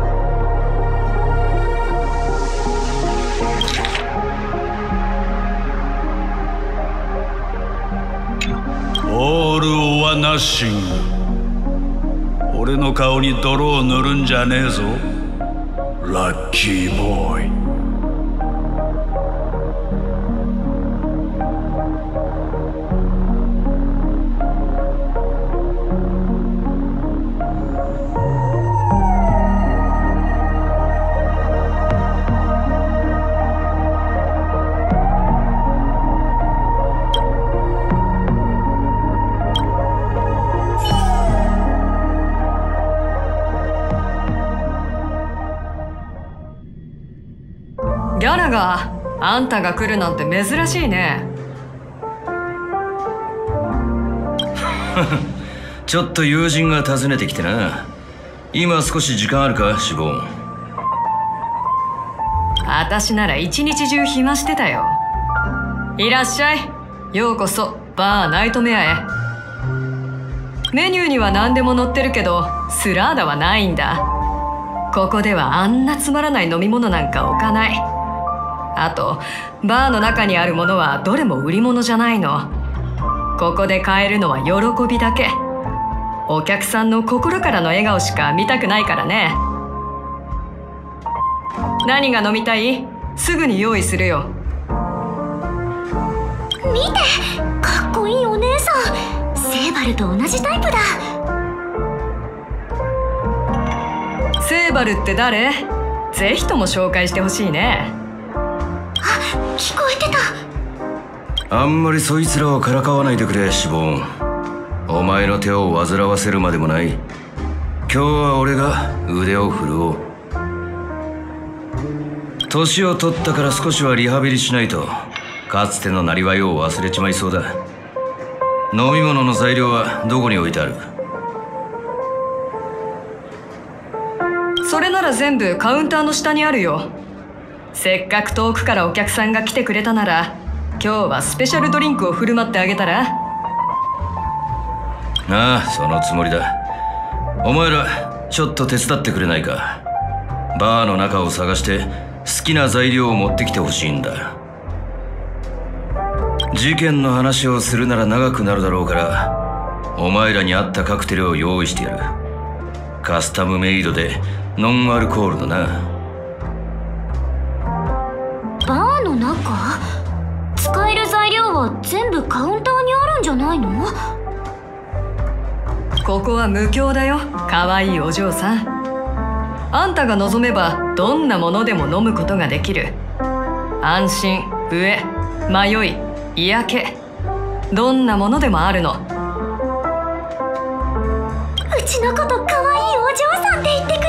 オール・オア・ナッシング。俺の顔に泥を塗るんじゃねえぞ、ラッキーボーイ。 ギャラがあんたが来るなんて珍しいね。 ちょっと友人が訪ねてきてな。今少し時間あるか、シボン。 私なら一日中暇してたよ。いらっしゃい。ようこそバーナイトメアへ。メニューには何でも載ってるけどスラーダはないんだ。ここではあんなつまらない飲み物なんか置かない。あとバーの中にあるものはどれも売り物じゃないの。ここで買えるのは喜びだけ。お客さんの心からの笑顔しか見たくないからね。何が飲みたい？すぐに用意するよ。 見て、かっこいいお姉さん。セーバルと同じタイプだ。 セーバルって誰？ぜひとも紹介してほしいね。 あ、聞こえてた。 あんまりそいつらをからかわないでくれ、シボン。 お前の手を煩わせるまでもない。今日は俺が腕を振るおう。年を取ったから少しはリハビリしないとかつてのなりわいを忘れちまいそうだ。飲み物の材料はどこに置いてある？ それなら全部カウンターの下にあるよ。せっかく遠くからお客さんが来てくれたなら今日はスペシャルドリンクを振る舞ってあげたら？ ああ、そのつもりだ。お前らちょっと手伝ってくれないか。バーの中を探して好きな材料を持ってきてほしいんだ。事件の話をするなら長くなるだろうから、お前らに合ったカクテルを用意してやる。カスタムメイドでノンアルコールのな。 バーの中？使える材料は全部カウンターにあるんじゃないの？ ここは無教だよ、かわいいお嬢さん。あんたが望めばどんなものでも飲むことができる。安心、飢え、迷い、嫌気、どんなものでもあるの。 うちのことかわいいお嬢さんって言ってくれ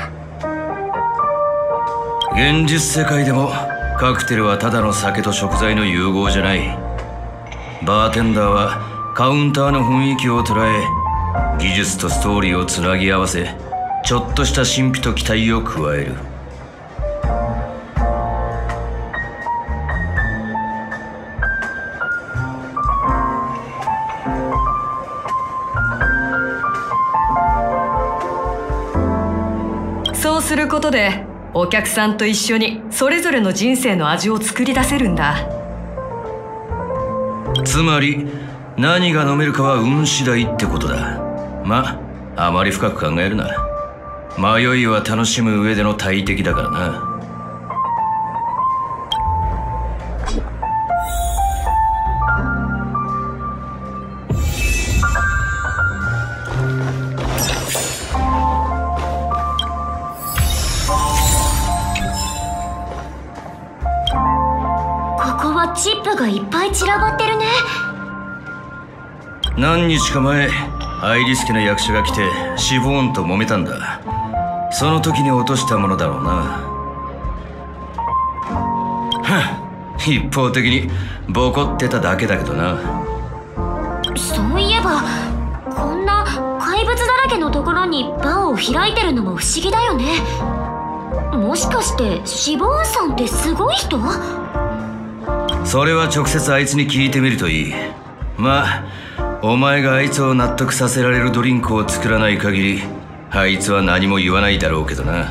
た。 現実世界でもカクテルはただの酒と食材の融合じゃない。バーテンダーはカウンターの雰囲気を捉え、技術とストーリーをつなぎ合わせ、ちょっとした神秘と期待を加える。 そうすることでお客さんと一緒にそれぞれの人生の味を作り出せるんだ。 つまり何が飲めるかは運次第ってことだ。まあ、あまり深く考えるな。迷いは楽しむ上での大敵だからな。 ここはチップがいっぱい散らばってるね。 何日か前、アイリス家の役者が来てシボーンと揉めたんだ。その時に落としたものだろうな。はっ、一方的にボコってただけだけどな。 そういえばこんな怪物だらけのところにバーを開いてるのも不思議だよね。もしかしてシボーンさんってすごい人？ それは直接あいつに聞いてみるといい。まあ、お前があいつを納得させられるドリンクを作らない限り、あいつは何も言わないだろうけどな。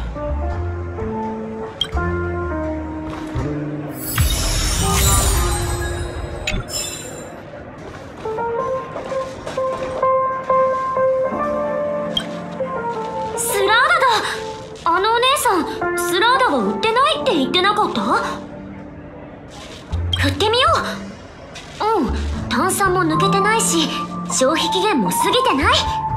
スラーダだ。あのお姉さん、スラーダは売ってないって言ってなかった？振ってみよう。うん、炭酸も抜けてないし消費期限も過ぎてない。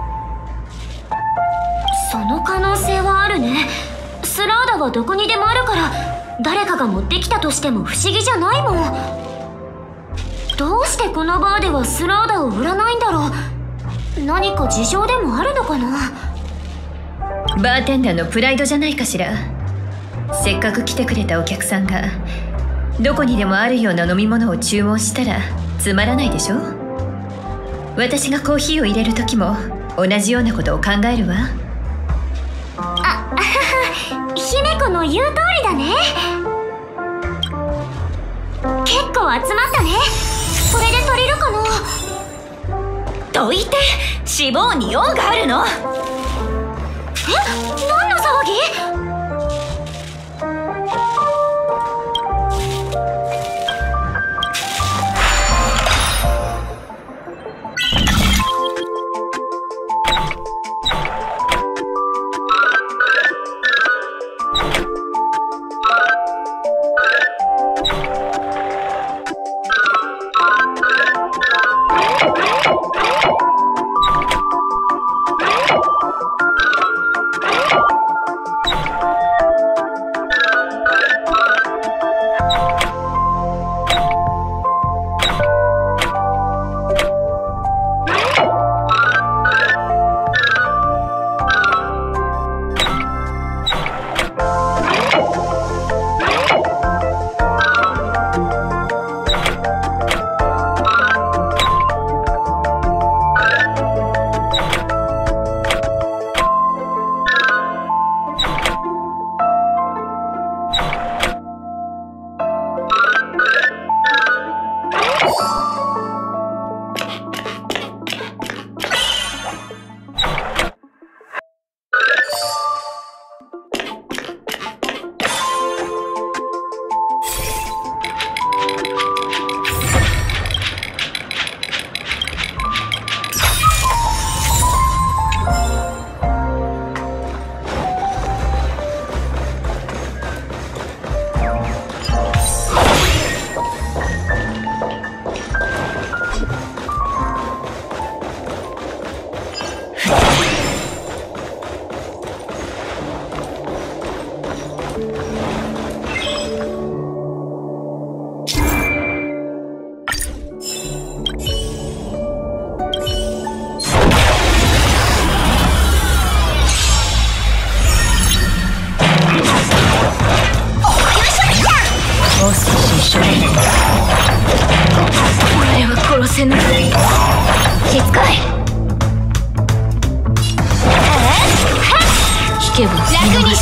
その可能性はあるね。スラーダはどこにでもあるから誰かが持ってきたとしても不思議じゃないもん。どうしてこのバーではスラーダを売らないんだろう。何か事情でもあるのかな。 バーテンダーのプライドじゃないかしら。せっかく来てくれたお客さんがどこにでもあるような飲み物を注文したらつまらないでしょ。私がコーヒーを入れる時も同じようなことを考えるわ。 あ、姫子の言う通りだね。結構集まったね。これで足りるかな。 どいて、脂肪に用があるの。 え、何の騒ぎ？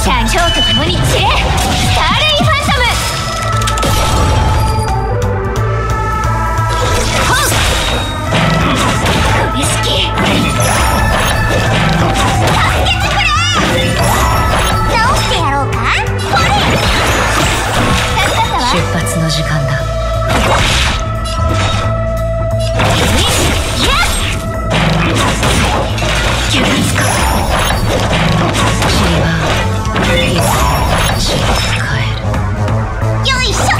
今日と共に散れスターレイファントム。これ式助けてくれ。直してやろうか。ほれ助かったわ。 出発の時間だ。 急がつかよいしょ。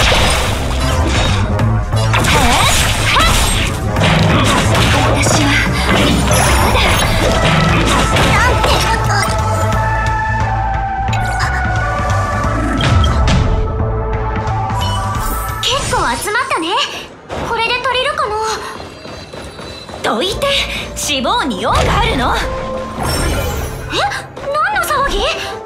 私はまだなんてこと結構集まったね。これで足りるかな。どいて脂肪に用があるの。え、何の騒ぎ。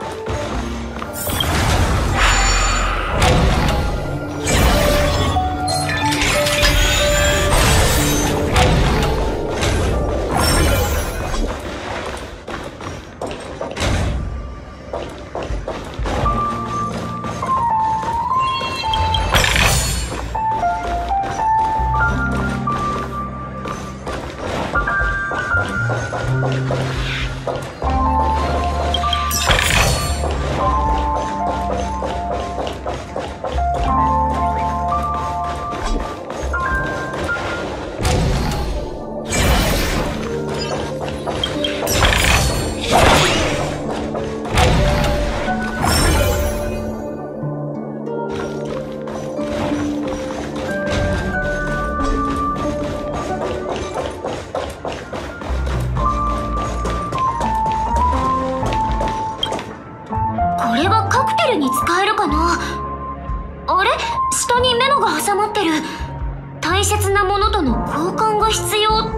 大切なものとの交換が必要だって。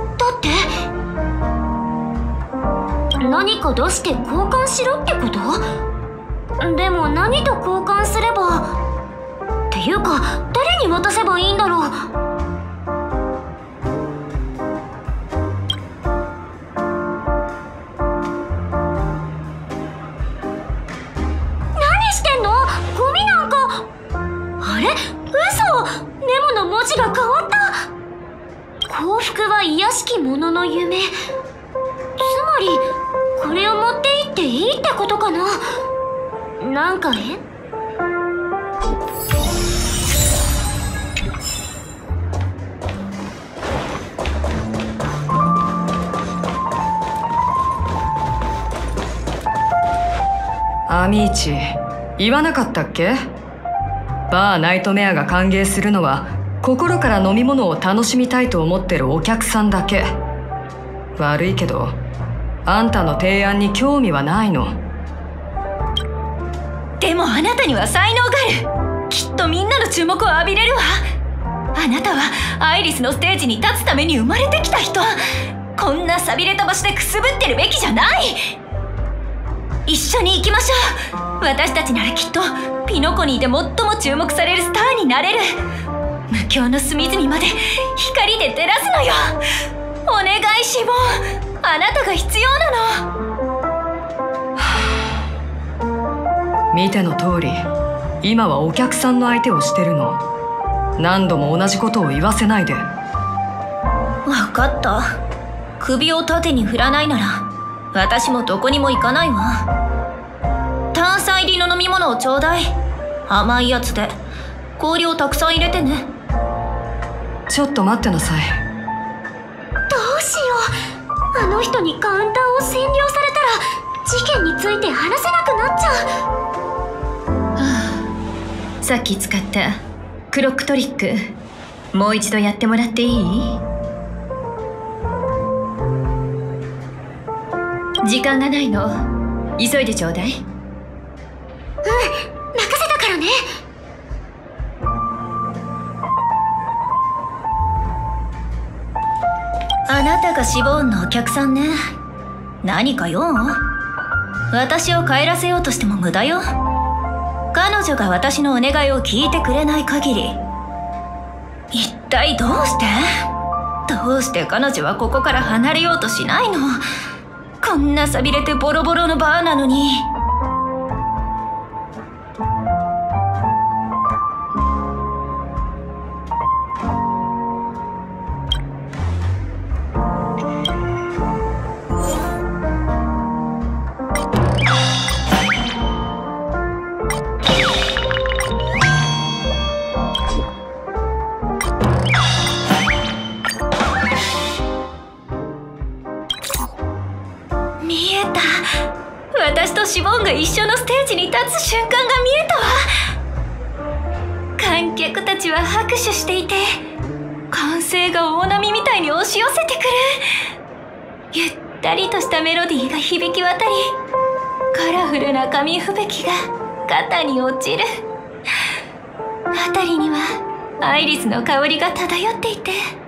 何か出して交換しろってこと？でも何と交換すればっていうか誰に渡せばいいんだろう。何してんの？ゴミなんか。あれ？嘘！ネモの文字が変わった。幸福は癒しきものの夢。つまりこれを持って行っていいってことかな。なんか変？ アミーチ、言わなかったっけ？バーナイトメアが歓迎するのは心から飲み物を楽しみたいと思ってるお客さんだけ。悪いけどあんたの提案に興味はないの。 でもあなたには才能がある。きっとみんなの注目を浴びれるわ。あなたはアイリスのステージに立つために生まれてきた人。こんな寂れた場所でくすぶってるべきじゃない。一緒に行きましょう。私たちならきっとピノコニーで最も注目されるスターになれる。無境の隅々まで光で照らすのよ。お願いシボン、あなたが必要なの。見ての通り今はお客さんの相手をしてるの。何度も同じことを言わせないで。 分かった。首を縦に振らないなら私もどこにも行かないわ。炭酸入りの飲み物をちょうだい。甘いやつで氷をたくさん入れてね。 ちょっと待ってなさい。 どうしよう。あの人にカウンターを占領されたら事件について話せなくなっちゃう。 はあ、さっき使ったクロックトリックもう一度やってもらっていい？時間がないの。急いでちょうだい。うん、 任せたからね。 あなたがシボーンのお客さんね。何か用？私を帰らせようとしても無駄よ。彼女が私のお願いを聞いてくれない限り。一体どうして？どうして彼女はここから離れようとしないの？こんな寂れてボロボロのバーなのに。 つ瞬間が見えたわ。観客たちは拍手していて、歓声が大波みたいに押し寄せてくる。ゆったりとしたメロディーが響き渡り、カラフルな紙吹雪が肩に落ちる。辺りにはアイリスの香りが漂っていて、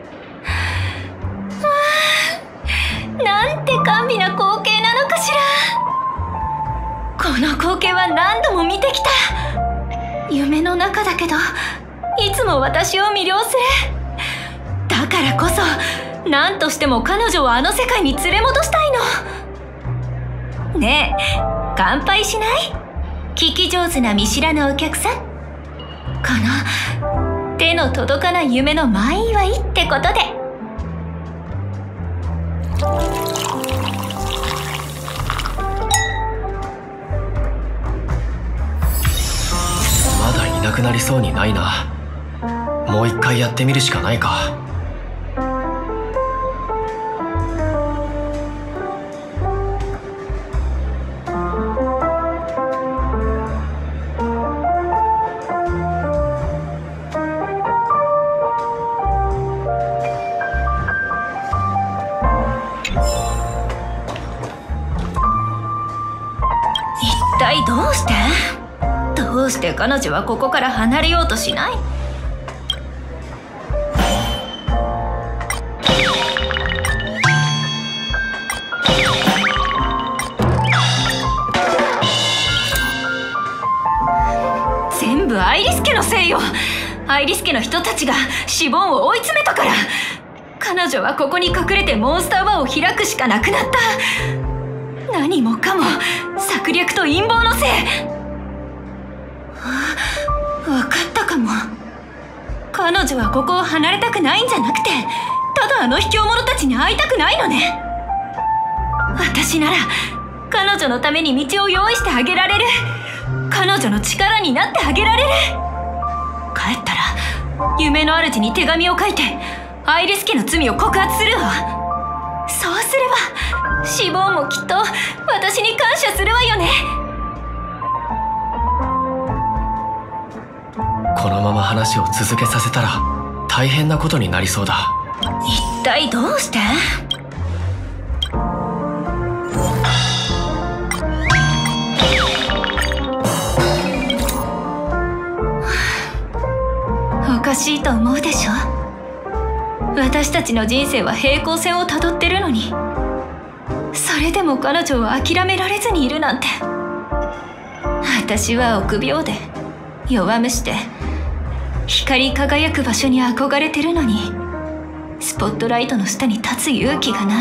わあ、なんて甘美な光景なのかしら。この光景は何度も見てきた。夢の中だけどいつも私を魅了する。だからこそ何としても彼女をあの世界に連れ戻したいの。ねえ、乾杯しない？聞き上手な見知らぬお客さん。この手の届かない夢の前祝いってことで。 まだいなくなりそうにないな。もう一回やってみるしかないか。 一体どうして？どうして彼女はここから離れようとしない？全部アイリス家のせいよ。アイリス家の人たちがシボンを追い詰めたから。彼女はここに隠れてモンスターバーを開くしかなくなった。何もかも策略と陰謀のせい。分かったかも。彼女はここを離れたくないんじゃなくて、ただあの卑怯者たちに会いたくないのね。私なら彼女のために道を用意してあげられる。彼女の力になってあげられる。帰ったら夢の主に手紙を書いてアイリス家の罪を告発するわ。そうすればシボンもきっと私に感謝するわよね。 このまま話を続けさせたら大変なことになりそうだ。 一体どうして？おかしいと思うでしょ。私たちの人生は平行線をたどってるのに、それでも彼女を諦められずにいるなんて。私は臆病で弱虫で光り輝く場所に憧れてるのに、スポットライトの下に立つ勇気がない。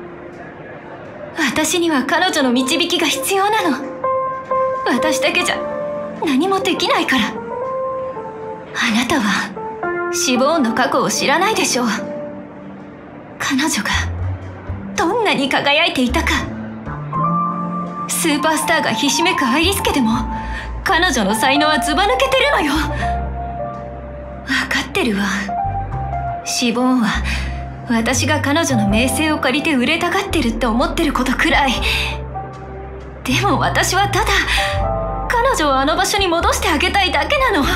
私には彼女の導きが必要なの。私だけじゃ何もできないから。あなたはシボーンの過去を知らないでしょう。彼女がどんなに輝いていたか。スーパースターがひしめくアイリス家でも彼女の才能はずば抜けてるのよ。分かってるわ。シボーンは私が彼女の名声を借りて売れたがってるって思ってることくらい。でも私はただ彼女をあの場所に戻してあげたいだけなの。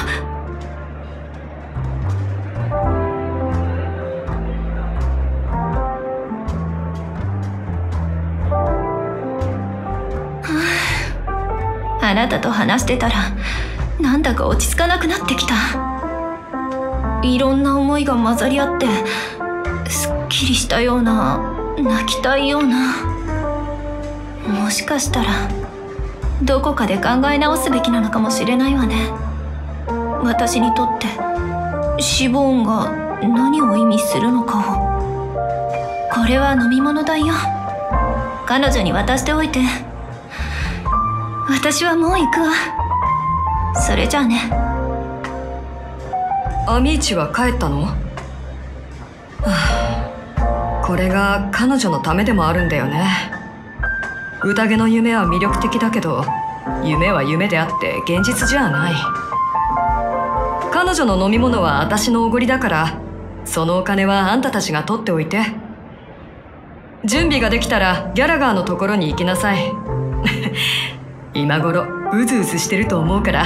あなたと話してたらなんだか落ち着かなくなってきた。いろんな思いが混ざり合って、すっきりしたような、泣きたいような。もしかしたらどこかで考え直すべきなのかもしれないわね。私にとってシボーンが何を意味するのかを。これは飲み物代よ。彼女に渡しておいて。私はもう行くわ。それじゃあね。 アミーチは帰ったの？はあ、これが彼女のためでもあるんだよね。宴の夢は魅力的だけど、夢は夢であって現実じゃない。彼女の飲み物は私のおごりだから、そのお金はあんたたちが取っておいて。準備ができたらギャラガーのところに行きなさい。今頃うずうずしてると思うから。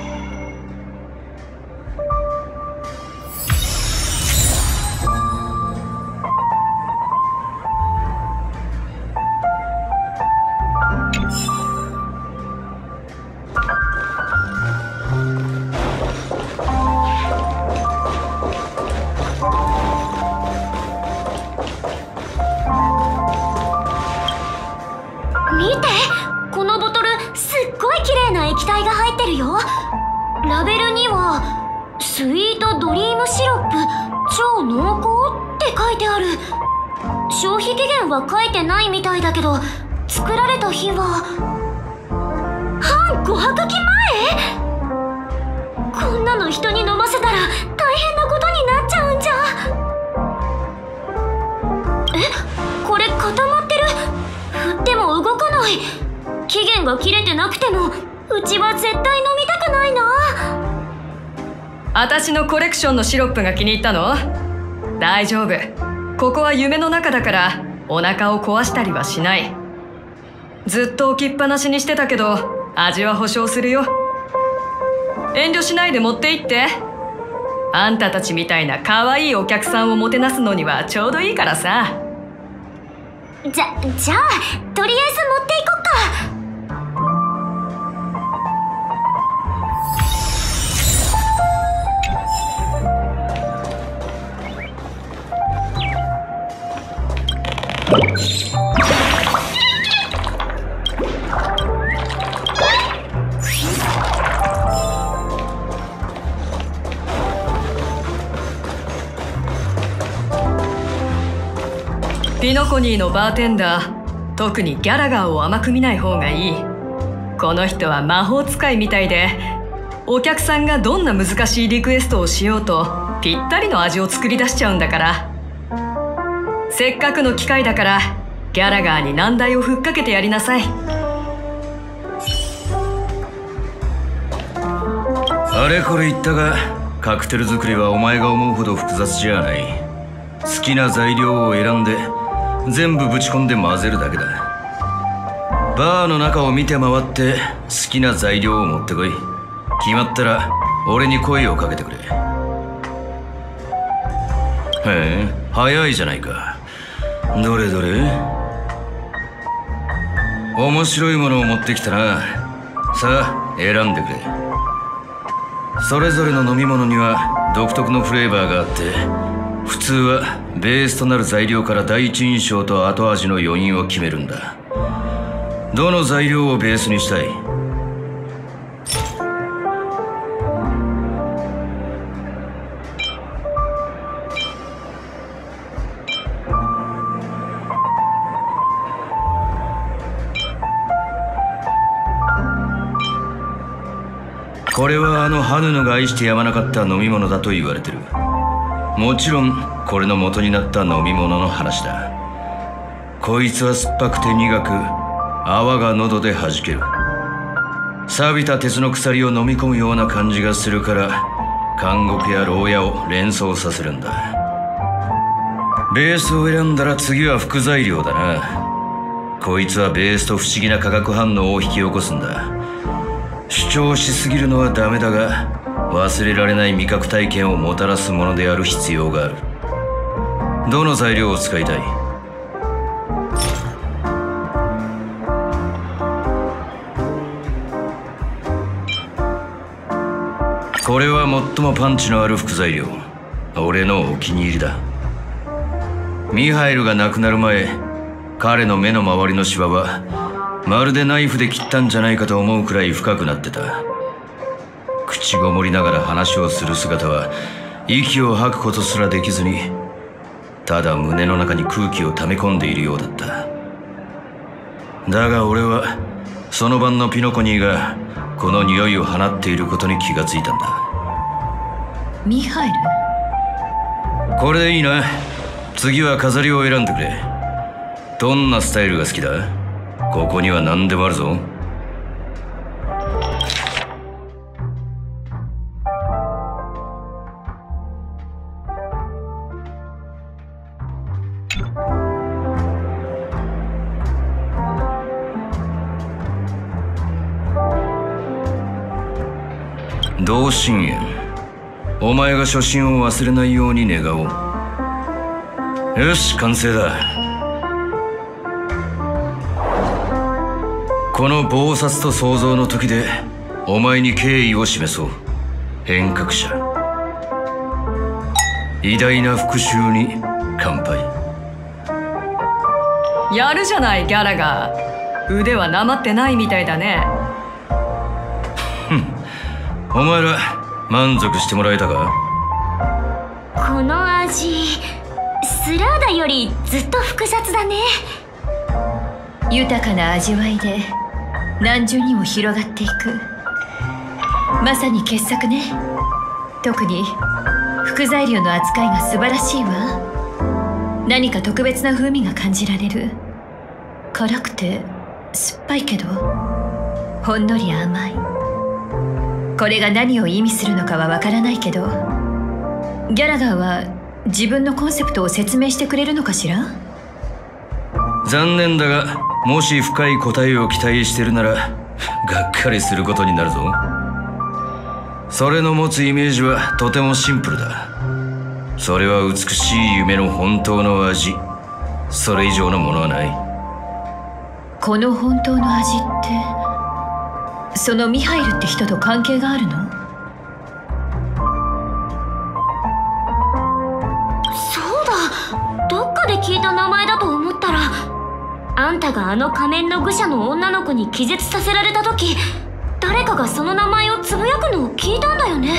見て、このボトルすっごい綺麗な液体が入ってるよ。ラベルには「スイートドリームシロップ超濃厚」って書いてある。消費期限は書いてないみたいだけど、作られた日は半ごはくきまえ。こんなの人に飲ませたら大変なことになっちゃうんじゃ。え、これ固まってる。振っても動かない。期限が切れてなくてもうちは絶対飲みたくないな。 私のコレクションのシロップが気に入ったの？大丈夫、ここは夢の中だからお腹を壊したりはしない。ずっと置きっぱなしにしてたけど味は保証するよ。遠慮しないで持って行って。あんたたちみたいな可愛いお客さんをもてなすのにはちょうどいいからさ。 じゃ、じゃあとりあえず持っていこっか。 ピノコニーのバーテンダー、特にギャラガーを甘く見ない方がいい。この人は魔法使いみたいで、お客さんがどんな難しいリクエストをしようとぴったりの味を作り出しちゃうんだから。せっかくの機会だからギャラガーに難題をふっかけてやりなさい。 あれこれ言ったが、カクテル作りはお前が思うほど複雑じゃない。好きな材料を選んで全部ぶち込んで混ぜるだけだ。バーの中を見て回って好きな材料を持ってこい。決まったら俺に声をかけてくれ。へえ、早いじゃないか。どれどれ、面白いものを持ってきたな。さあ選んでくれ。それぞれの飲み物には独特のフレーバーがあって、普通はベースとなる材料から第一印象と後味の余韻を決めるんだ。どの材料をベースにしたい？これはあのハヌヌが愛してやまなかった飲み物だと言われてる。もちろんこれの元になった飲み物の話だ。こいつは酸っぱくて苦く、泡が喉で弾ける。錆びた鉄の鎖を飲み込むような感じがするから、監獄や牢屋を連想させるんだ。ベースを選んだら次は副材料だな。こいつはベースと不思議な化学反応を引き起こすんだ。主張しすぎるのはダメだが、忘れられない味覚体験をもたらすものである必要がある。どの材料を使いたい？これは最もパンチのある副材料。俺のお気に入りだ。ミハイルが亡くなる前、彼の目の周りのシワはまるでナイフで切ったんじゃないかと思うくらい深くなってた。口ごもりながら話をする姿は息を吐くことすらできずに、ただ胸の中に空気を溜め込んでいるようだった。だが俺はその晩のピノコニーがこの匂いを放っていることに気がついたんだ。 ミハイル？ これでいいな。次は飾りを選んでくれ。どんなスタイルが好きだ？ここには何でもあるぞ。 同心円。お前が初心を忘れないように願おう。よし、完成だ。この謀殺と創造の時でお前に敬意を示そう。変革者。偉大な復讐に乾杯。 やるじゃないギャラが。腕はなまってないみたいだね。 お前ら満足してもらえたか？ この味、スラーダよりずっと複雑だね。 豊かな味わいで何重にも広がっていく。まさに傑作ね。特に副材料の扱いが素晴らしいわ。何か特別な風味が感じられる。辛くて酸っぱいけどほんのり甘い。これが何を意味するのかはわからないけど、ギャラガーは自分のコンセプトを説明してくれるのかしら？ 残念だが、もし深い答えを期待してるならがっかりすることになるぞ。それの持つイメージはとてもシンプルだ。それは美しい夢の本当の味。それ以上のものはない。 この本当の味ってそのミハイルって人と関係があるの？ そうだ、どっかで聞いた名前だと思ったら、あんたがあの仮面の愚者の女の子に気絶させられた時、誰かがその名前をつぶやくのを聞いたんだよね。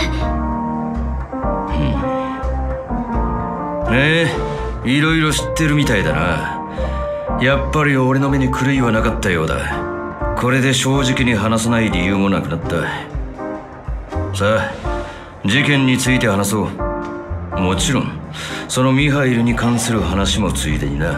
ええ、いろいろ知ってるみたいだな。やっぱり俺の目に狂いはなかったようだ。これで正直に話さない理由もなくなった。さあ、事件について話そう。もちろんそのミハイルに関する話もついでにな。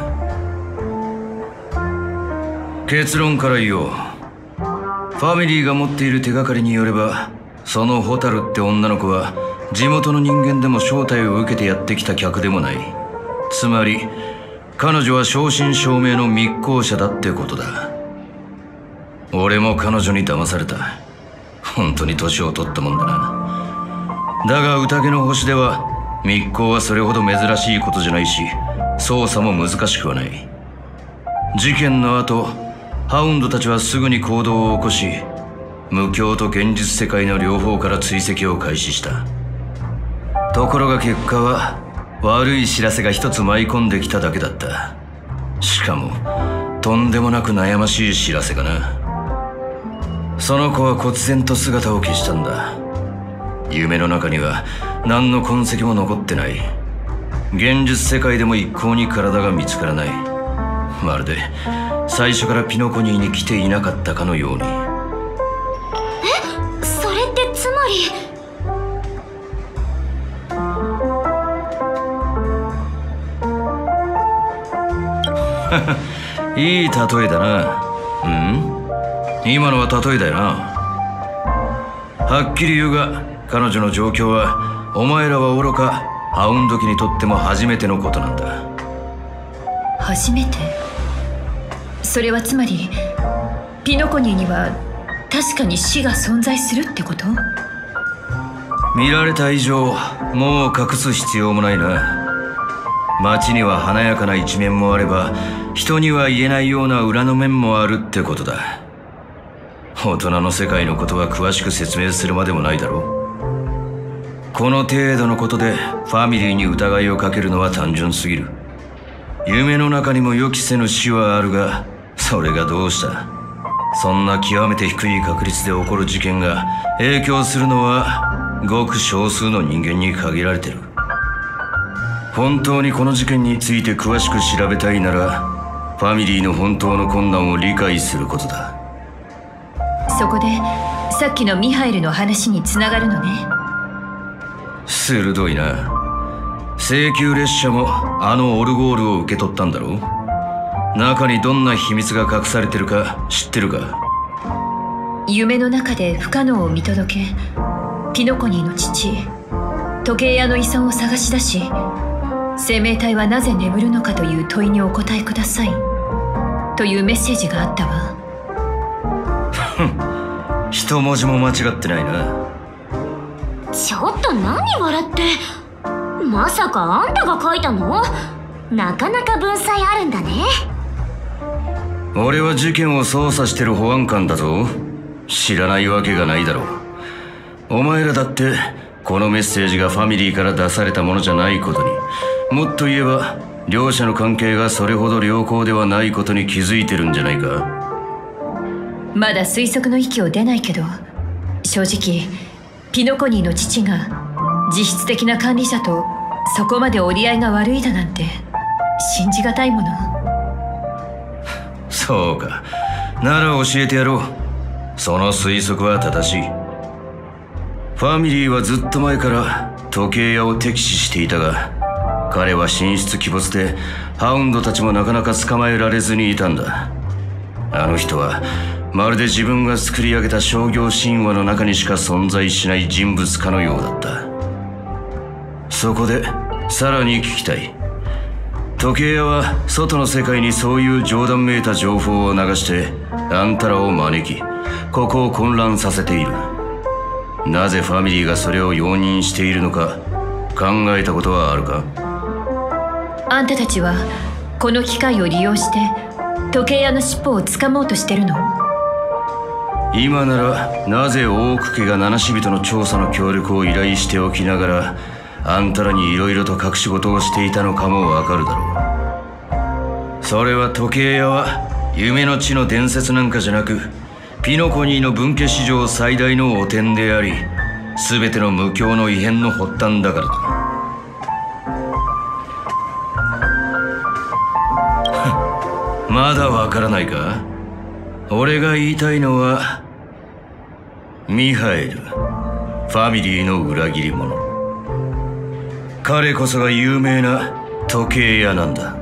結論から言おう。ファミリーが持っている手がかりによれば、そのホタルって女の子は地元の人間でも招待を受けてやってきた客でもない。つまり彼女は正真正銘の密航者だってことだ。俺も彼女に騙された。本当に年を取ったもんだな。だが宴の星では密航はそれほど珍しいことじゃないし、捜査も難しくはない。事件の後、ハウンドたちはすぐに行動を起こし、無境と現実世界の両方から追跡を開始した。ところが結果は悪い知らせが一つ舞い込んできただけだった。しかもとんでもなく悩ましい知らせがな。その子は忽然と姿を消したんだ。夢の中には何の痕跡も残ってない。現実世界でも一向に体が見つからない。まるで最初からピノコニーに来ていなかったかのように。 え、それってつまり。 いい例えだな。うん？今のは例えだよな。はっきり言うが、彼女の状況はお前らはおろかハウンド家にとっても初めてのことなんだ。 初めて？それはつまりピノコニーには確かに死が存在するってこと？ 見られた以上もう隠す必要もないな。街には華やかな一面もあれば、人には言えないような裏の面もあるってことだ。大人の世界のことは詳しく説明するまでもないだろう。この程度のことでファミリーに疑いをかけるのは単純すぎる。夢の中にも予期せぬ死はあるが、それがどうした。そんな極めて低い確率で起こる事件が影響するのはごく少数の人間に限られてる。本当にこの事件について詳しく調べたいなら、ファミリーの本当の困難を理解することだ。 そこでさっきのミハイルの話につながるのね。 鋭いな。請求列車もあのオルゴールを受け取ったんだろう。中にどんな秘密が隠されてるか知ってるか？ 夢の中で不可能を見届け、ピノコニーの父時計屋の遺産を探し出し、生命体はなぜ眠るのかという問いにお答えくださいというメッセージがあったわ。 一文字も間違ってないな。 ちょっと何笑って。まさかあんたが書いたの？なかなか文才あるんだね。 俺は事件を捜査してる保安官だぞ。知らないわけがないだろう。お前らだってこのメッセージがファミリーから出されたものじゃないことに、もっと言えば両者の関係がそれほど良好ではないことに気づいてるんじゃないか。 まだ推測の域を出ないけど、正直ピノコニーの父が実質的な管理者とそこまで折り合いが悪いだなんて信じがたいもの。 そうか、なら教えてやろう。その推測は正しい。ファミリーはずっと前から時計屋を敵視していたが、彼は神出鬼没でハウンドたちもなかなか捕まえられずにいたんだ。あの人はまるで自分が作り上げた商業神話の中にしか存在しない人物かのようだった。そこでさらに聞きたい。時計屋は外の世界にそういう冗談めいた情報を流してあんたらを招き、ここを混乱させている。なぜファミリーがそれを容認しているのか考えたことはあるか？ あんたたちはこの機会を利用して時計屋の尻尾をつかもうとしてるの？ 今ならなぜ大奥家が七死人の調査の協力を依頼しておきながらあんたらにいろいろと隠し事をしていたのかもわかるだろう。それは時計屋は夢の地の伝説なんかじゃなく、ピノコニーの分家史上最大の汚点であり、全ての無教の異変の発端だからだ。まだわからないか？俺が言いたいのはミハエル、ファミリーの裏切り者。彼こそが有名な時計屋なんだ。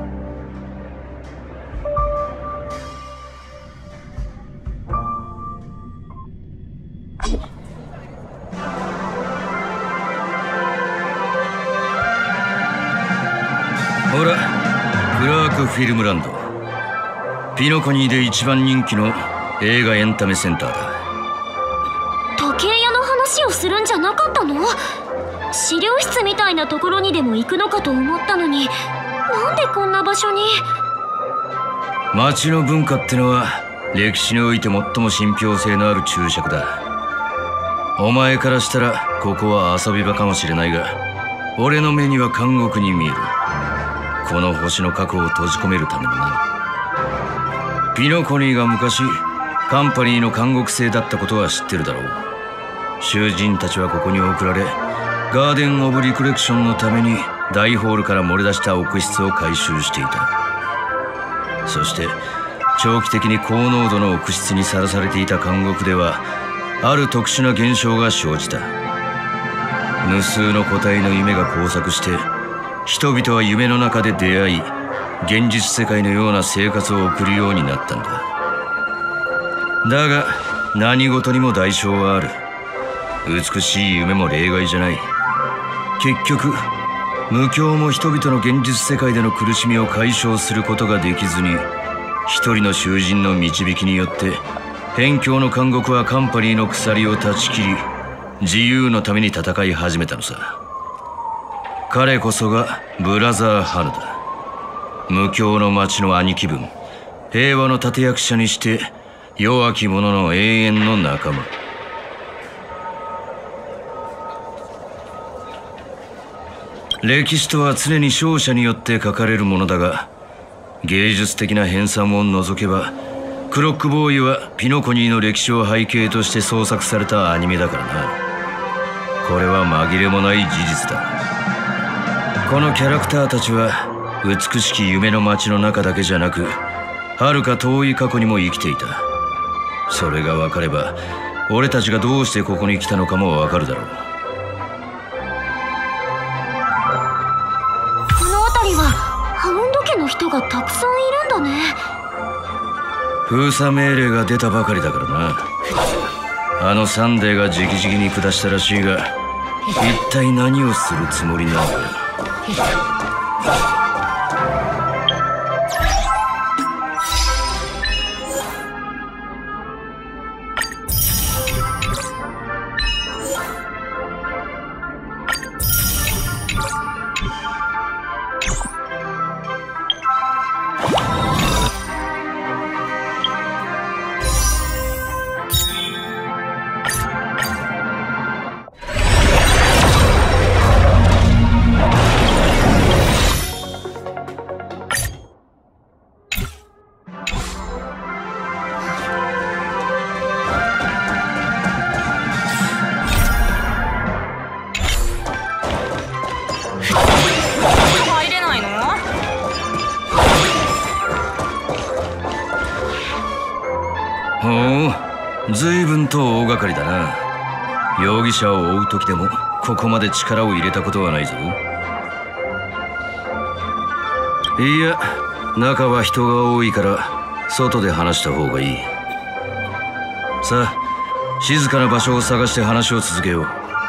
ほら、クラークフィルムランド、ピノコニーで一番人気の映画エンタメセンターだ。 時計屋の話をするんじゃなかったの？資料室みたいなところにでも行くのかと思ったのに、なんでこんな場所に？ 街の文化ってのは歴史において最も信憑性のある注釈だ。お前からしたらここは遊び場かもしれないが、俺の目には監獄に見える。この星の核を閉じ込めるためにな。ピノコニーが昔カンパニーの監獄生だったことは知ってるだろう。囚人たちはここに送られ、ガーデン・オブ・リクレクションのために大ホールから漏れ出した屋室を改修していた。そして長期的に高濃度の屋室にさらされていた監獄では、ある特殊な現象が生じた。無数の個体の夢が交錯して、人々は夢の中で出会い、現実世界のような生活を送るようになったんだ。だが何事にも代償はある。美しい夢も例外じゃない。結局無教も人々の現実世界での苦しみを解消することができずに、一人の囚人の導きによって辺境の監獄はカンパニーの鎖を断ち切り、自由のために戦い始めたのさ。彼こそがブラザー・ハヌだ。無教の町の兄貴分、平和の立役者にして弱き者の永遠の仲間。歴史とは常に勝者によって書かれるものだが、芸術的な編纂を除けばクロックボーイはピノコニーの歴史を背景として創作されたアニメだからな。これは紛れもない事実だ。このキャラクターたちは美しき夢の街の中だけじゃなく、遥か遠い過去にも生きていた。それが分かれば俺たちがどうしてここに来たのかも分かるだろう。 この辺りはハウンド家の人がたくさんいるんだね。 封鎖命令が出たばかりだからな。あのサンデーが直々に下したらしいが、一体何をするつもりなのか。 ほう、随分と大掛かりだな。容疑者を追う時でもここまで力を入れたことはないぞ。いや、中は人が多いから外で話した方がいい。さあ、静かな場所を探して話を続けよう。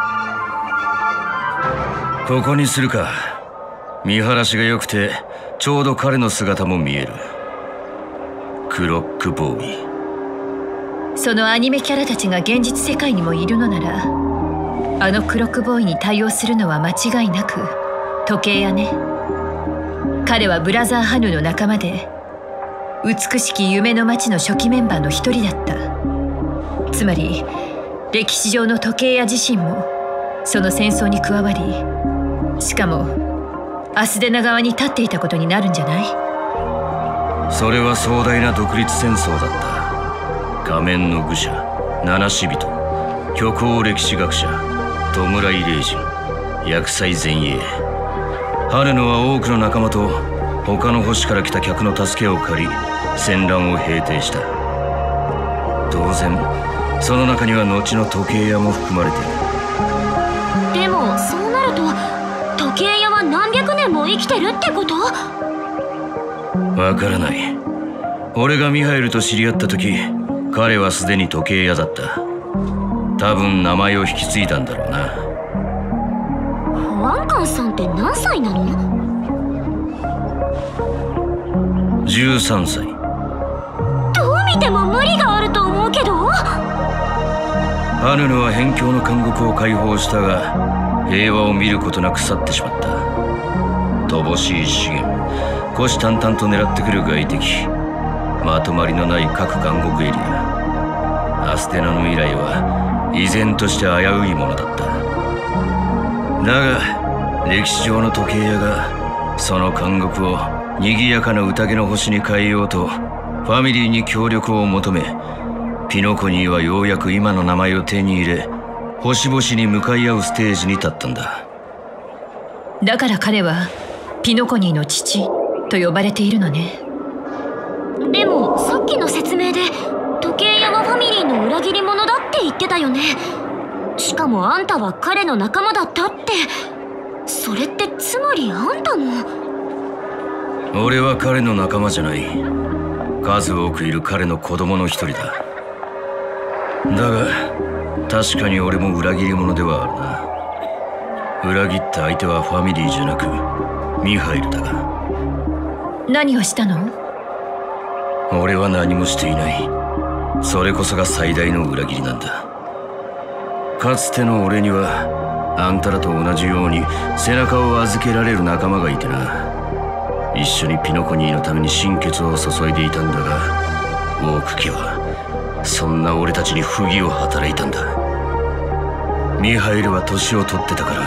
ここにするか。見晴らしが良くてちょうど彼の姿も見える。クロックボーイ。 そのアニメキャラたちが現実世界にもいるのなら、あのクロックボーイに対応するのは間違いなく時計屋ね。彼はブラザーハヌの仲間で、美しき夢の街の初期メンバーの一人だった。つまり歴史上の時計屋自身もその戦争に加わり、しかもアスデナ側に立っていたことになるんじゃない？ それは壮大な独立戦争だった。仮面の愚者、七死人、虚構歴史学者、弔い霊人、厄災前衛。ハヌノは多くの仲間と他の星から来た客の助けを借り、戦乱を平定した。当然その中には後の時計屋も含まれている。 でもそうなると時計屋は何百年も生きてるってこと？ わからない。俺がミハエルと知り合った時、彼はすでに時計屋だった。多分名前を引き継いだんだろうな。 ワンカンさんって何歳なの？ じゅうさんさい。 どう見ても無理があると思うけど。 ハヌヌは辺境の監獄を解放したが、平和を見ることなく去ってしまった。乏しい資源、虎視眈々と狙ってくる外敵、まとまりのない各監獄エリア。アステナの未来は依然として危ういものだった。だが歴史上の時計屋がその監獄を賑やかな宴の星に変えようとファミリーに協力を求め、ピノコニーはようやく今の名前を手に入れ、星々に向かい合うステージに立ったんだ。 だから彼はピノコニーの父と呼ばれているのね。 でもさっきの説明で時計屋はファミリーの裏切り者だって言ってたよね。しかもあんたは彼の仲間だったって。それってつまりあんたも。 俺は彼の仲間じゃない。数多くいる彼の子供の一人だ。だが確かに俺も裏切り者ではあるな。裏切った相手はファミリーじゃなくミハイルだが。 何をしたの？ 俺は何もしていない。それこそが最大の裏切りなんだ。かつての俺にはあんたらと同じように背中を預けられる仲間がいてな。一緒にピノコニーのために心血を注いでいたんだが、オーク家はそんな俺たちに不義を働いたんだ。ミハイルは年を取ってたから、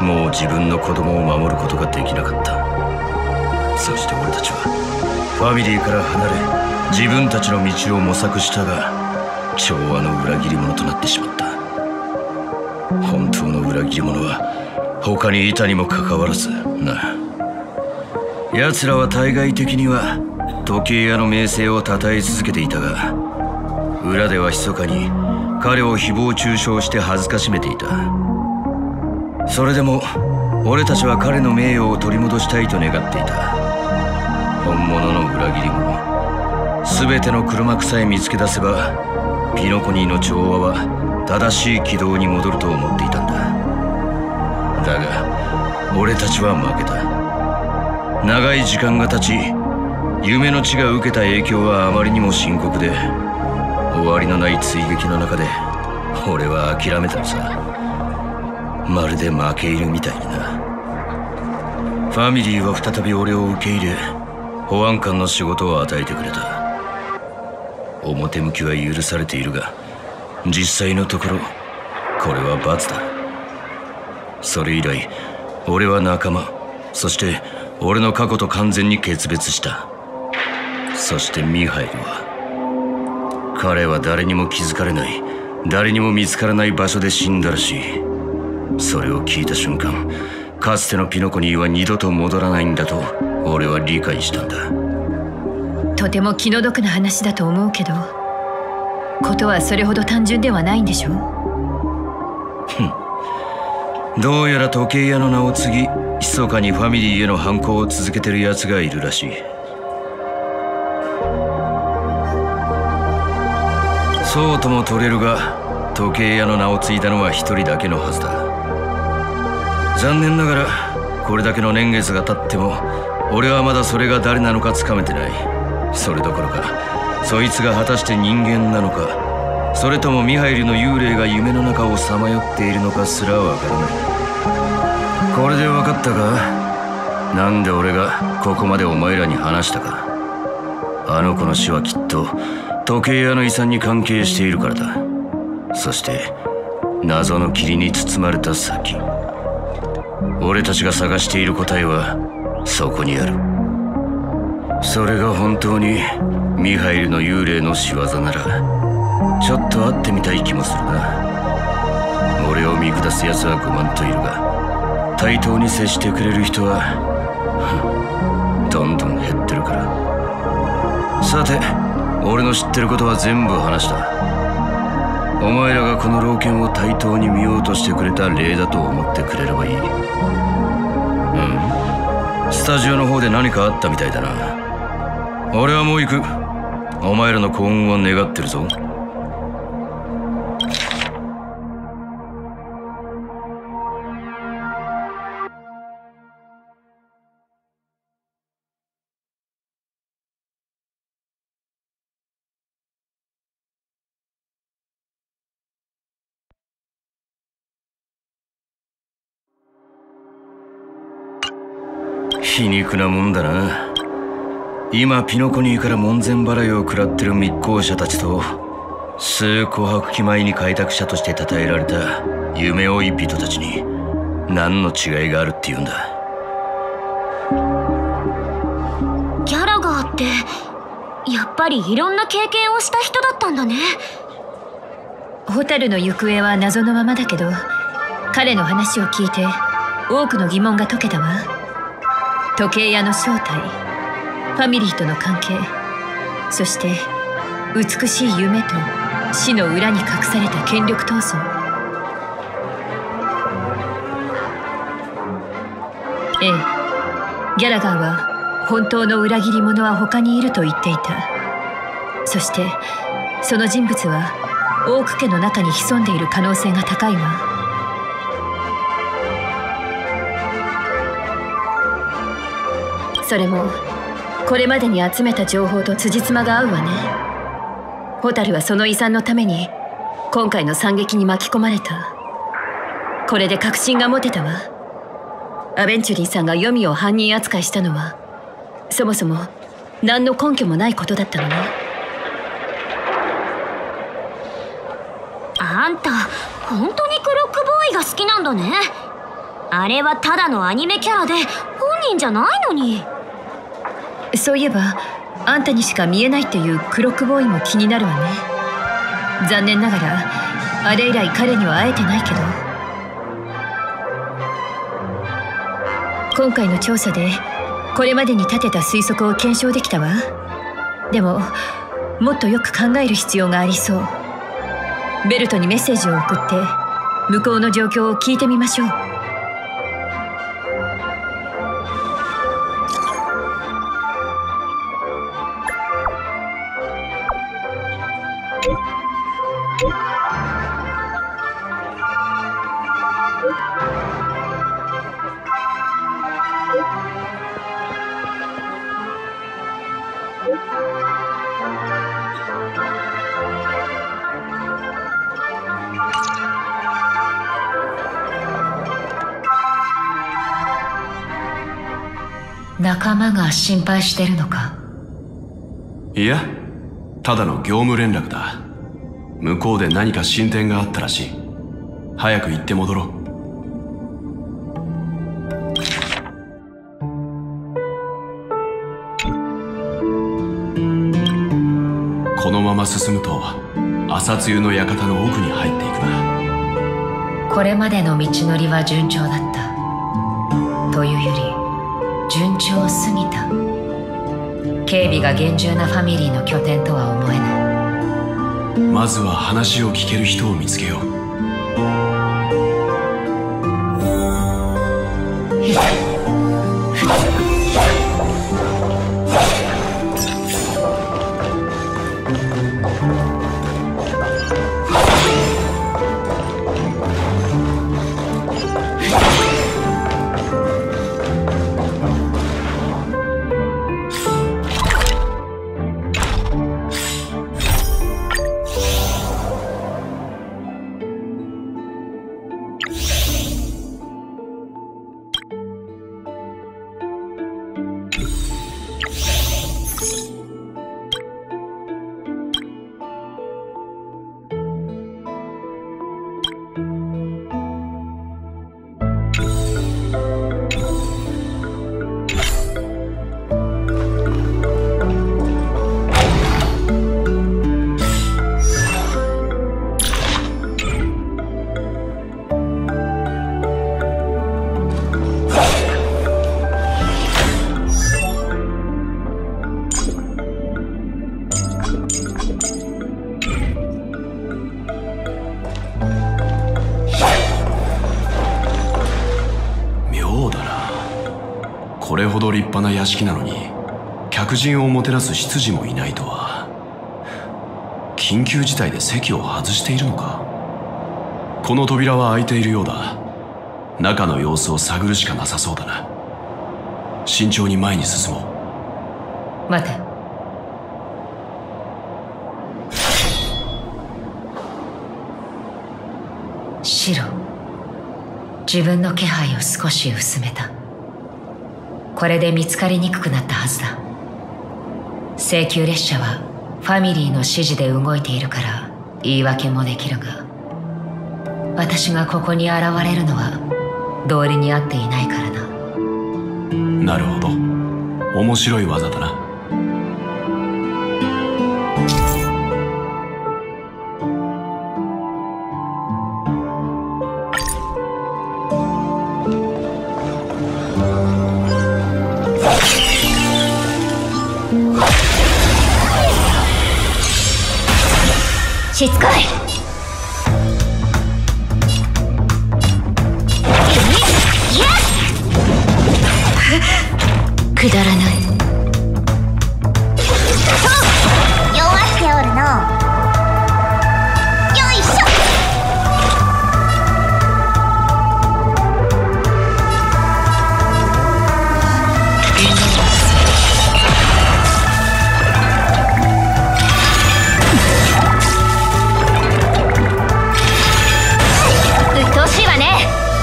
もう自分の子供を守ることができなかった。そして俺たちはファミリーから離れ、自分たちの道を模索したが、調和の裏切り者となってしまった。本当の裏切り者は他にいたにもかかわらずな。奴らは対外的には時計屋の名声を称え続けていたが、裏では密かに彼を誹謗中傷して恥ずかしめていた。それでも俺たちは彼の名誉を取り戻したいと願っていた。本物の裏切り者、全ての黒幕さえ見つけ出せばピノコニーの調和は正しい軌道に戻ると思っていたんだ。だが俺たちは負けた。長い時間が経ち、夢の地が受けた影響はあまりにも深刻で、終わりのない追撃の中で俺は諦めたのさ。まるで負け犬みたいにな。ファミリーは再び俺を受け入れ、保安官の仕事を与えてくれた。表向きは許されているが、実際のところこれは罰だ。それ以来俺は仲間、そして俺の過去と完全に決別した。そしてミハイルは、彼は誰にも気づかれない、誰にも見つからない場所で死んだらしい。それを聞いた瞬間、かつてのピノコニーは二度と戻らないんだと俺は理解したんだ。 とても気の毒な話だと思うけど、 ことはそれほど単純ではないんでしょう。 どうやら時計屋の名を継ぎ密かにファミリーへの反抗を続けてる奴がいるらしい。そうとも取れるが、時計屋の名を継いだのは一人だけのはずだ。残念ながらこれだけの年月が経っても俺はまだそれが誰なのかつかめてない。それどころかそいつが果たして人間なのか、それともミハイルの幽霊が夢の中をさまよっているのかすらわからない。これで分かったか？なんで俺がここまでお前らに話したか。あの子の死はきっと時計屋の遺産に関係しているからだ。そして謎の霧に包まれた先、俺たちが探している答えはそこにある。それが本当にミハイルの幽霊の仕業ならちょっと会ってみたい気もするな。俺を見下す奴はごまんといるが、対等に接してくれる人はどんどん減ってるから。さて、俺の知ってることは全部話した。お前らがこの老犬を対等に見ようとしてくれた礼だと思ってくれればいい。うん、スタジオの方で何かあったみたいだな。俺はもう行く。お前らの幸運を願ってるぞ。皮肉なもんだな。今ピノコニーから門前払いを食らってる密航者たちと、数琥珀期前に開拓者として称えられた夢追い人たちに何の違いがあるっていうんだ。 ギャラガーってやっぱりいろんな経験をした人だったんだね。 ホタルの行方は謎のままだけど、彼の話を聞いて多くの疑問が解けたわ。時計屋の正体、ファミリーとの関係、そして美しい夢と死の裏に隠された権力闘争。ええ、ギャラガーは本当の裏切り者は他にいると言っていた。そしてその人物はオーク家の中に潜んでいる可能性が高いわ。それもこれまでに集めた情報と辻褄が合うわね。ホタルはその遺産のために今回の惨劇に巻き込まれた。これで確信が持てたわ。アベンチュリーさんが黄泉を犯人扱いしたのはそもそも何の根拠もないことだったのね。 あんた本当にクロックボーイが好きなんだね。あれはただのアニメキャラで本人じゃないのに。 そういえばあんたにしか見えないっていうクロックボーイも気になるわね。残念ながらあれ以来彼には会えてないけど、今回の調査でこれまでに立てた推測を検証できたわ。でももっとよく考える必要がありそう。ベルトにメッセージを送って向こうの状況を聞いてみましょう。 仲間が心配してるのか？ いや、ただの業務連絡だ。向こうで何か進展があったらしい。早く行って戻ろう。このまま進むと朝露の館の奥に入っていくな。 これまでの道のりは順調だった。というより順調すぎた。警備が厳重なファミリーの拠点とは思えない。 まずは話を聞ける人を見つけよう。これほど立派な屋敷なのに客人をもてなす執事もいないとは。緊急事態で席を外しているのか。この扉は開いているようだ。中の様子を探るしかなさそうだな。慎重に前に進もう。 待て。シロ、自分の気配を少し薄めた。これで見つかりにくくなったはずだ。請求列車はファミリーの指示で動いているから言い訳もできるが、私がここに現れるのは道理に合っていないからな。 なるほど、面白い技だな。 しつこい。 くだらない。弱っておるの。よいしょ。 うっとうしいわね。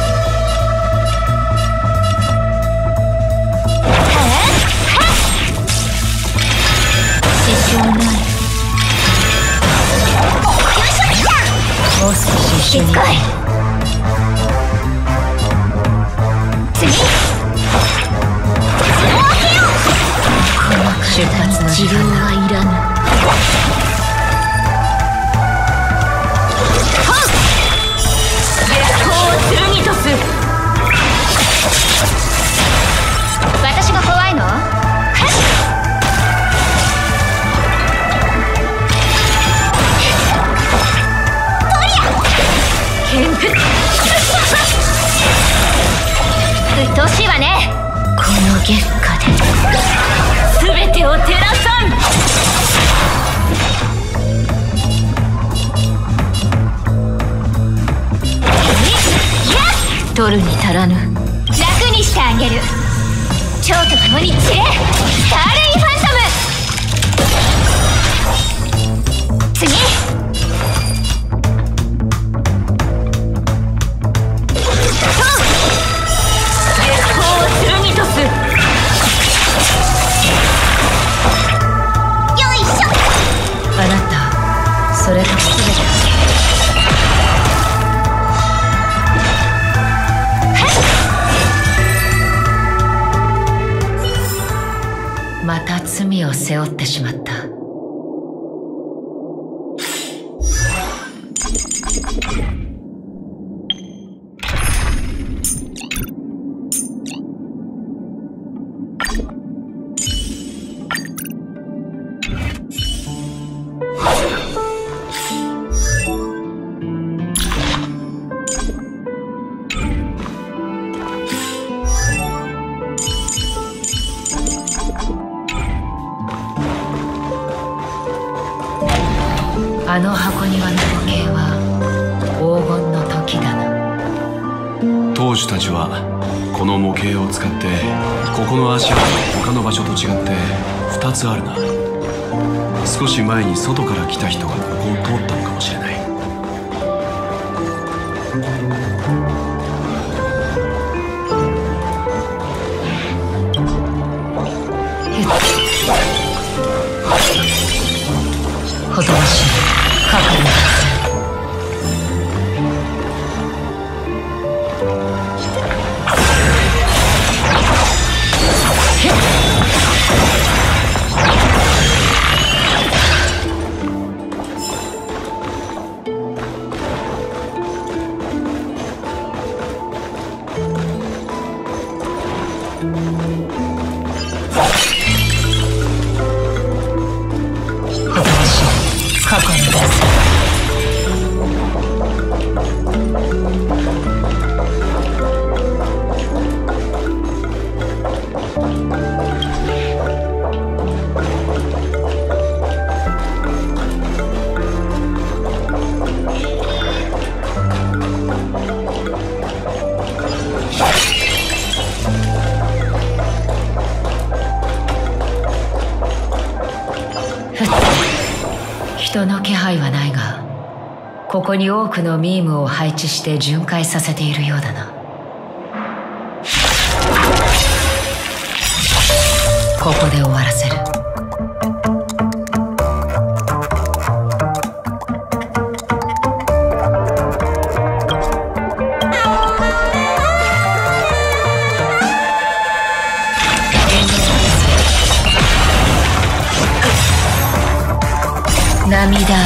もう少し一緒に。 次。 出発の時間はいらぬ。 絶好を剣とす。私が怖いの？うっとうしいわね。 この月下で全てを照らさん。 取るに足らぬ。 楽にしてあげる。蝶と共に散れ。スターレイファントム。次。 あなた、それと全てまた罪を背負ってしまった。 あの箱庭の時計は黄金の時だな。 当主たちはこの模型を使ってここの足跡が他の場所と違ってふたつあるな。少し前に外から来た人がここを通ったのかもしれない。 ほとばしい覚悟だ。人の気配はないが、ここに多くのミームを配置して巡回させているようだな。ここで終わらせる。涙雨。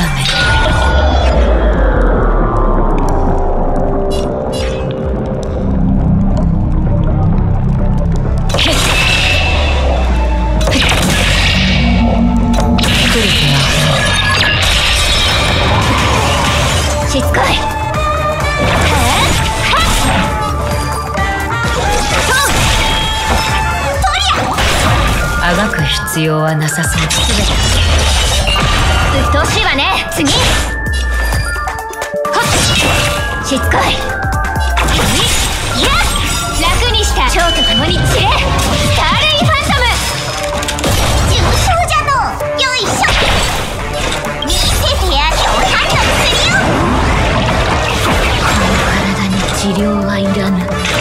しつこい。 あがく必要はなさそう。全てうっとうしいわね。次。はっ。しつこい。いや、楽にした。蝶と共に散れ。スターレイファントム。重傷じゃの。よいしょ。見せてやれおはんの薬よ。 この体に治療はいらぬ。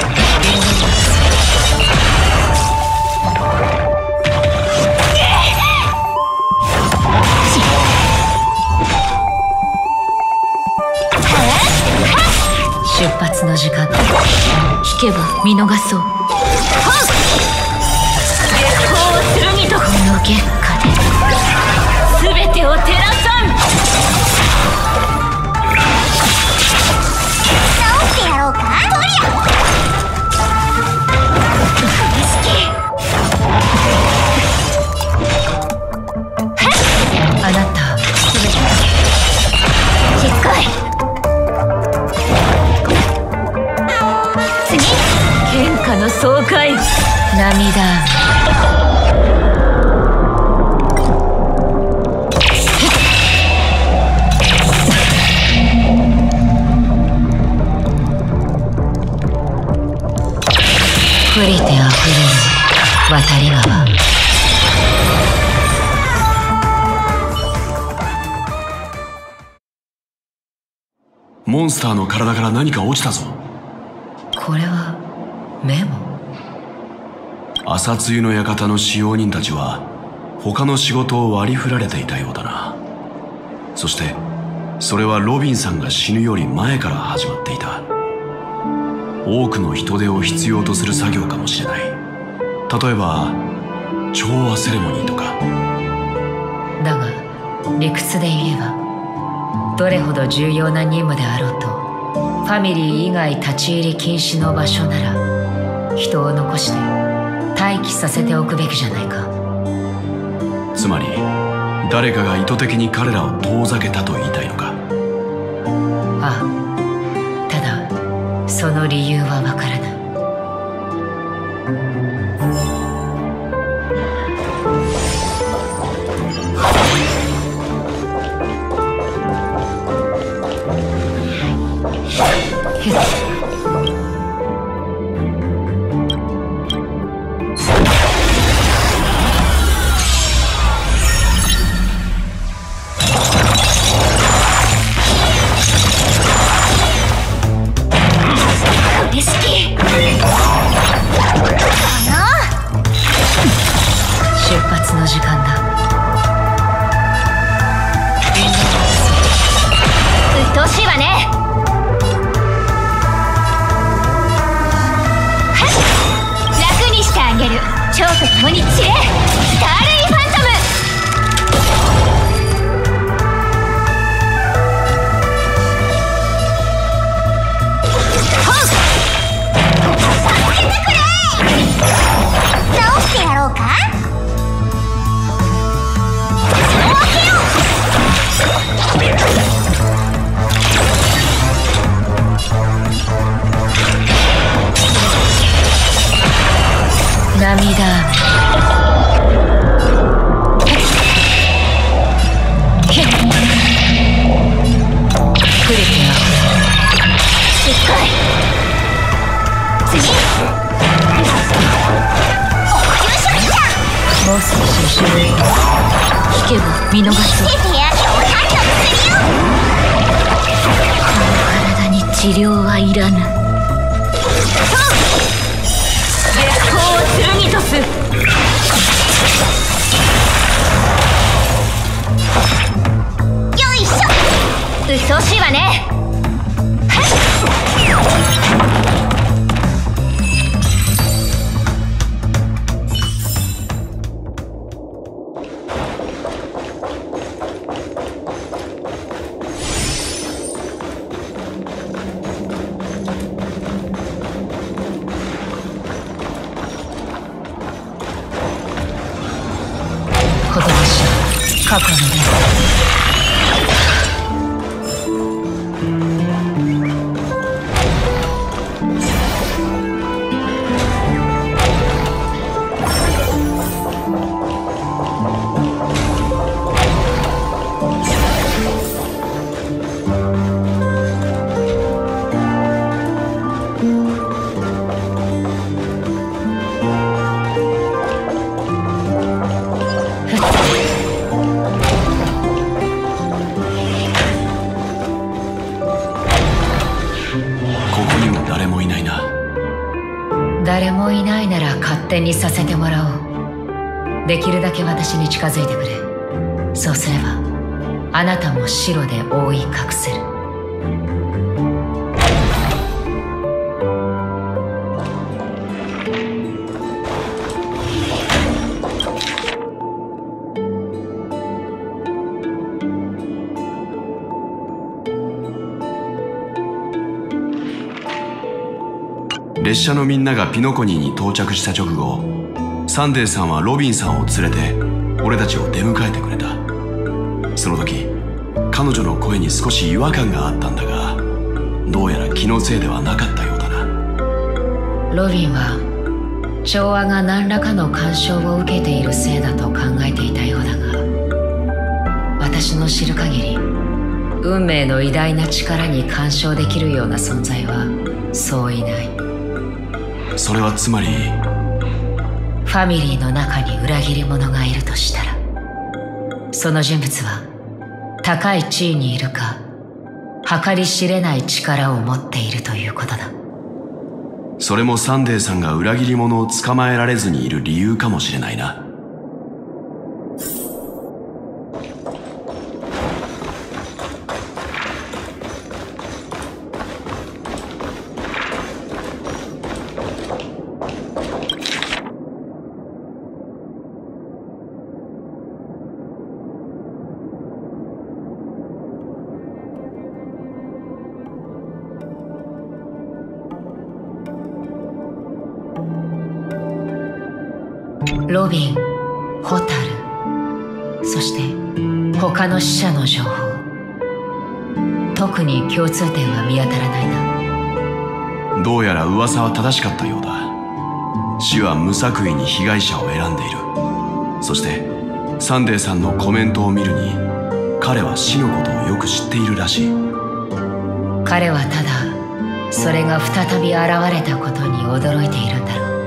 出発の時間。引けば見逃そう。月光を剣とこの月下で全てを照らさん。 直してやろうか。とりゃあなた全てしつこい。 天下の爽快。涙。降りてあふれる渡り川。 モンスターの体から何か落ちたぞ。 これはメモ。 朝露の館の使用人たちは他の仕事を割り振られていたようだな。そしてそれはロビンさんが死ぬより前から始まっていた。多くの人手を必要とする作業かもしれない。例えば調和セレモニーとか。 だが理屈で言えばどれほど重要な任務であろうと、ファミリー以外立ち入り禁止の場所なら人を残して待機させておくべきじゃないか。 つまり誰かが意図的に彼らを遠ざけたと言いたいのか。 ああ、ただその理由はわからない。 蝶と共に散れ、スターレイファントム。 直してやろうか。 涙クリティしっかり。次もう少し後ろへ引けば見逃す。 手手や手を判断するよ。 体に治療はいらぬ。 月光を剣とす。 よいしょ。 うっとうしいわね。 過去のね。誰もいないなら勝手にさせてもらおう。できるだけ私に近づいてくれ。そうすればあなたも白で覆い隠せる。 列車のみんながピノコニーに到着した直後、サンデーさんはロビンさんを連れて俺たちを出迎えてくれた。その時彼女の声に少し違和感があったんだが、どうやら気のせいではなかったようだな。 ロビンは調和が何らかの干渉を受けているせいだと考えていたようだが、私の知る限り運命の偉大な力に干渉できるような存在はそういない。 それはつまりファミリーの中に裏切り者がいるとしたら、その人物は高い地位にいるか計り知れない力を持っているということだ。 それもサンデーさんが裏切り者を捕まえられずにいる理由かもしれないな。 ロビン、ホタル、そして他の死者の情報、特に共通点は見当たらないな。 どうやら噂は正しかったようだ。死は無作為に被害者を選んでいる。そしてサンデーさんのコメントを見るに、彼は死のことをよく知っているらしい。 彼はただそれが再び現れたことに驚いているんだろう。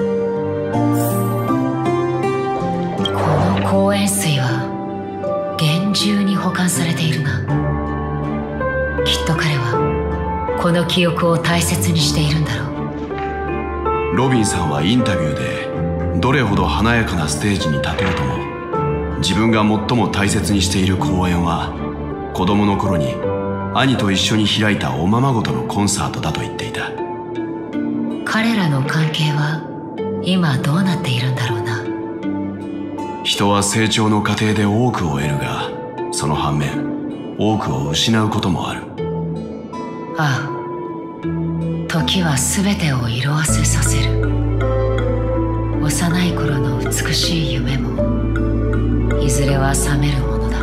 公園水は厳重に保管されているな。きっと彼はこの記憶を大切にしているんだろう。ロビンさんはインタビューで、どれほど華やかなステージに立とうとも、自分が最も大切にしている公演は子供の頃に兄と一緒に開いたおままごとのコンサートだと言っていた。 彼らの関係は今どうなっているんだろうな。 人は成長の過程で多くを得るが、その反面多くを失うこともある。 ああ、時は全てを色あせさせる。幼い頃の美しい夢もいずれは覚めるものだ。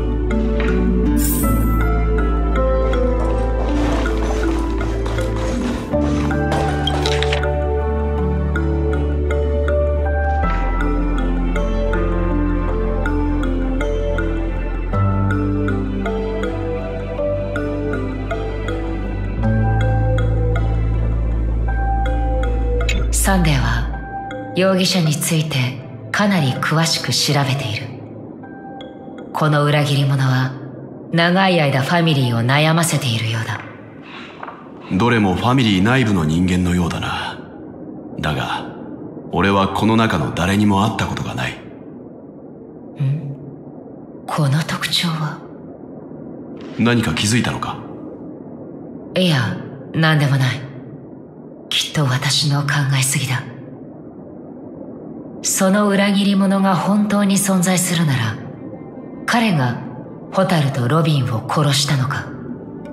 サンデーは容疑者についてかなり詳しく調べている。この裏切り者は長い間ファミリーを悩ませているようだ。 どれもファミリー内部の人間のようだな。だが俺はこの中の誰にも会ったことがない。 ん？この特徴は？ 何か気づいたのか？ いや、何でもない。きっと私の考えすぎだ。その裏切り者が本当に存在するなら、彼がホタルとロビンを殺したのか。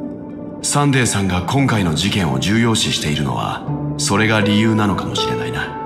サンデーさんが今回の事件を重要視しているのはそれが理由なのかもしれないな。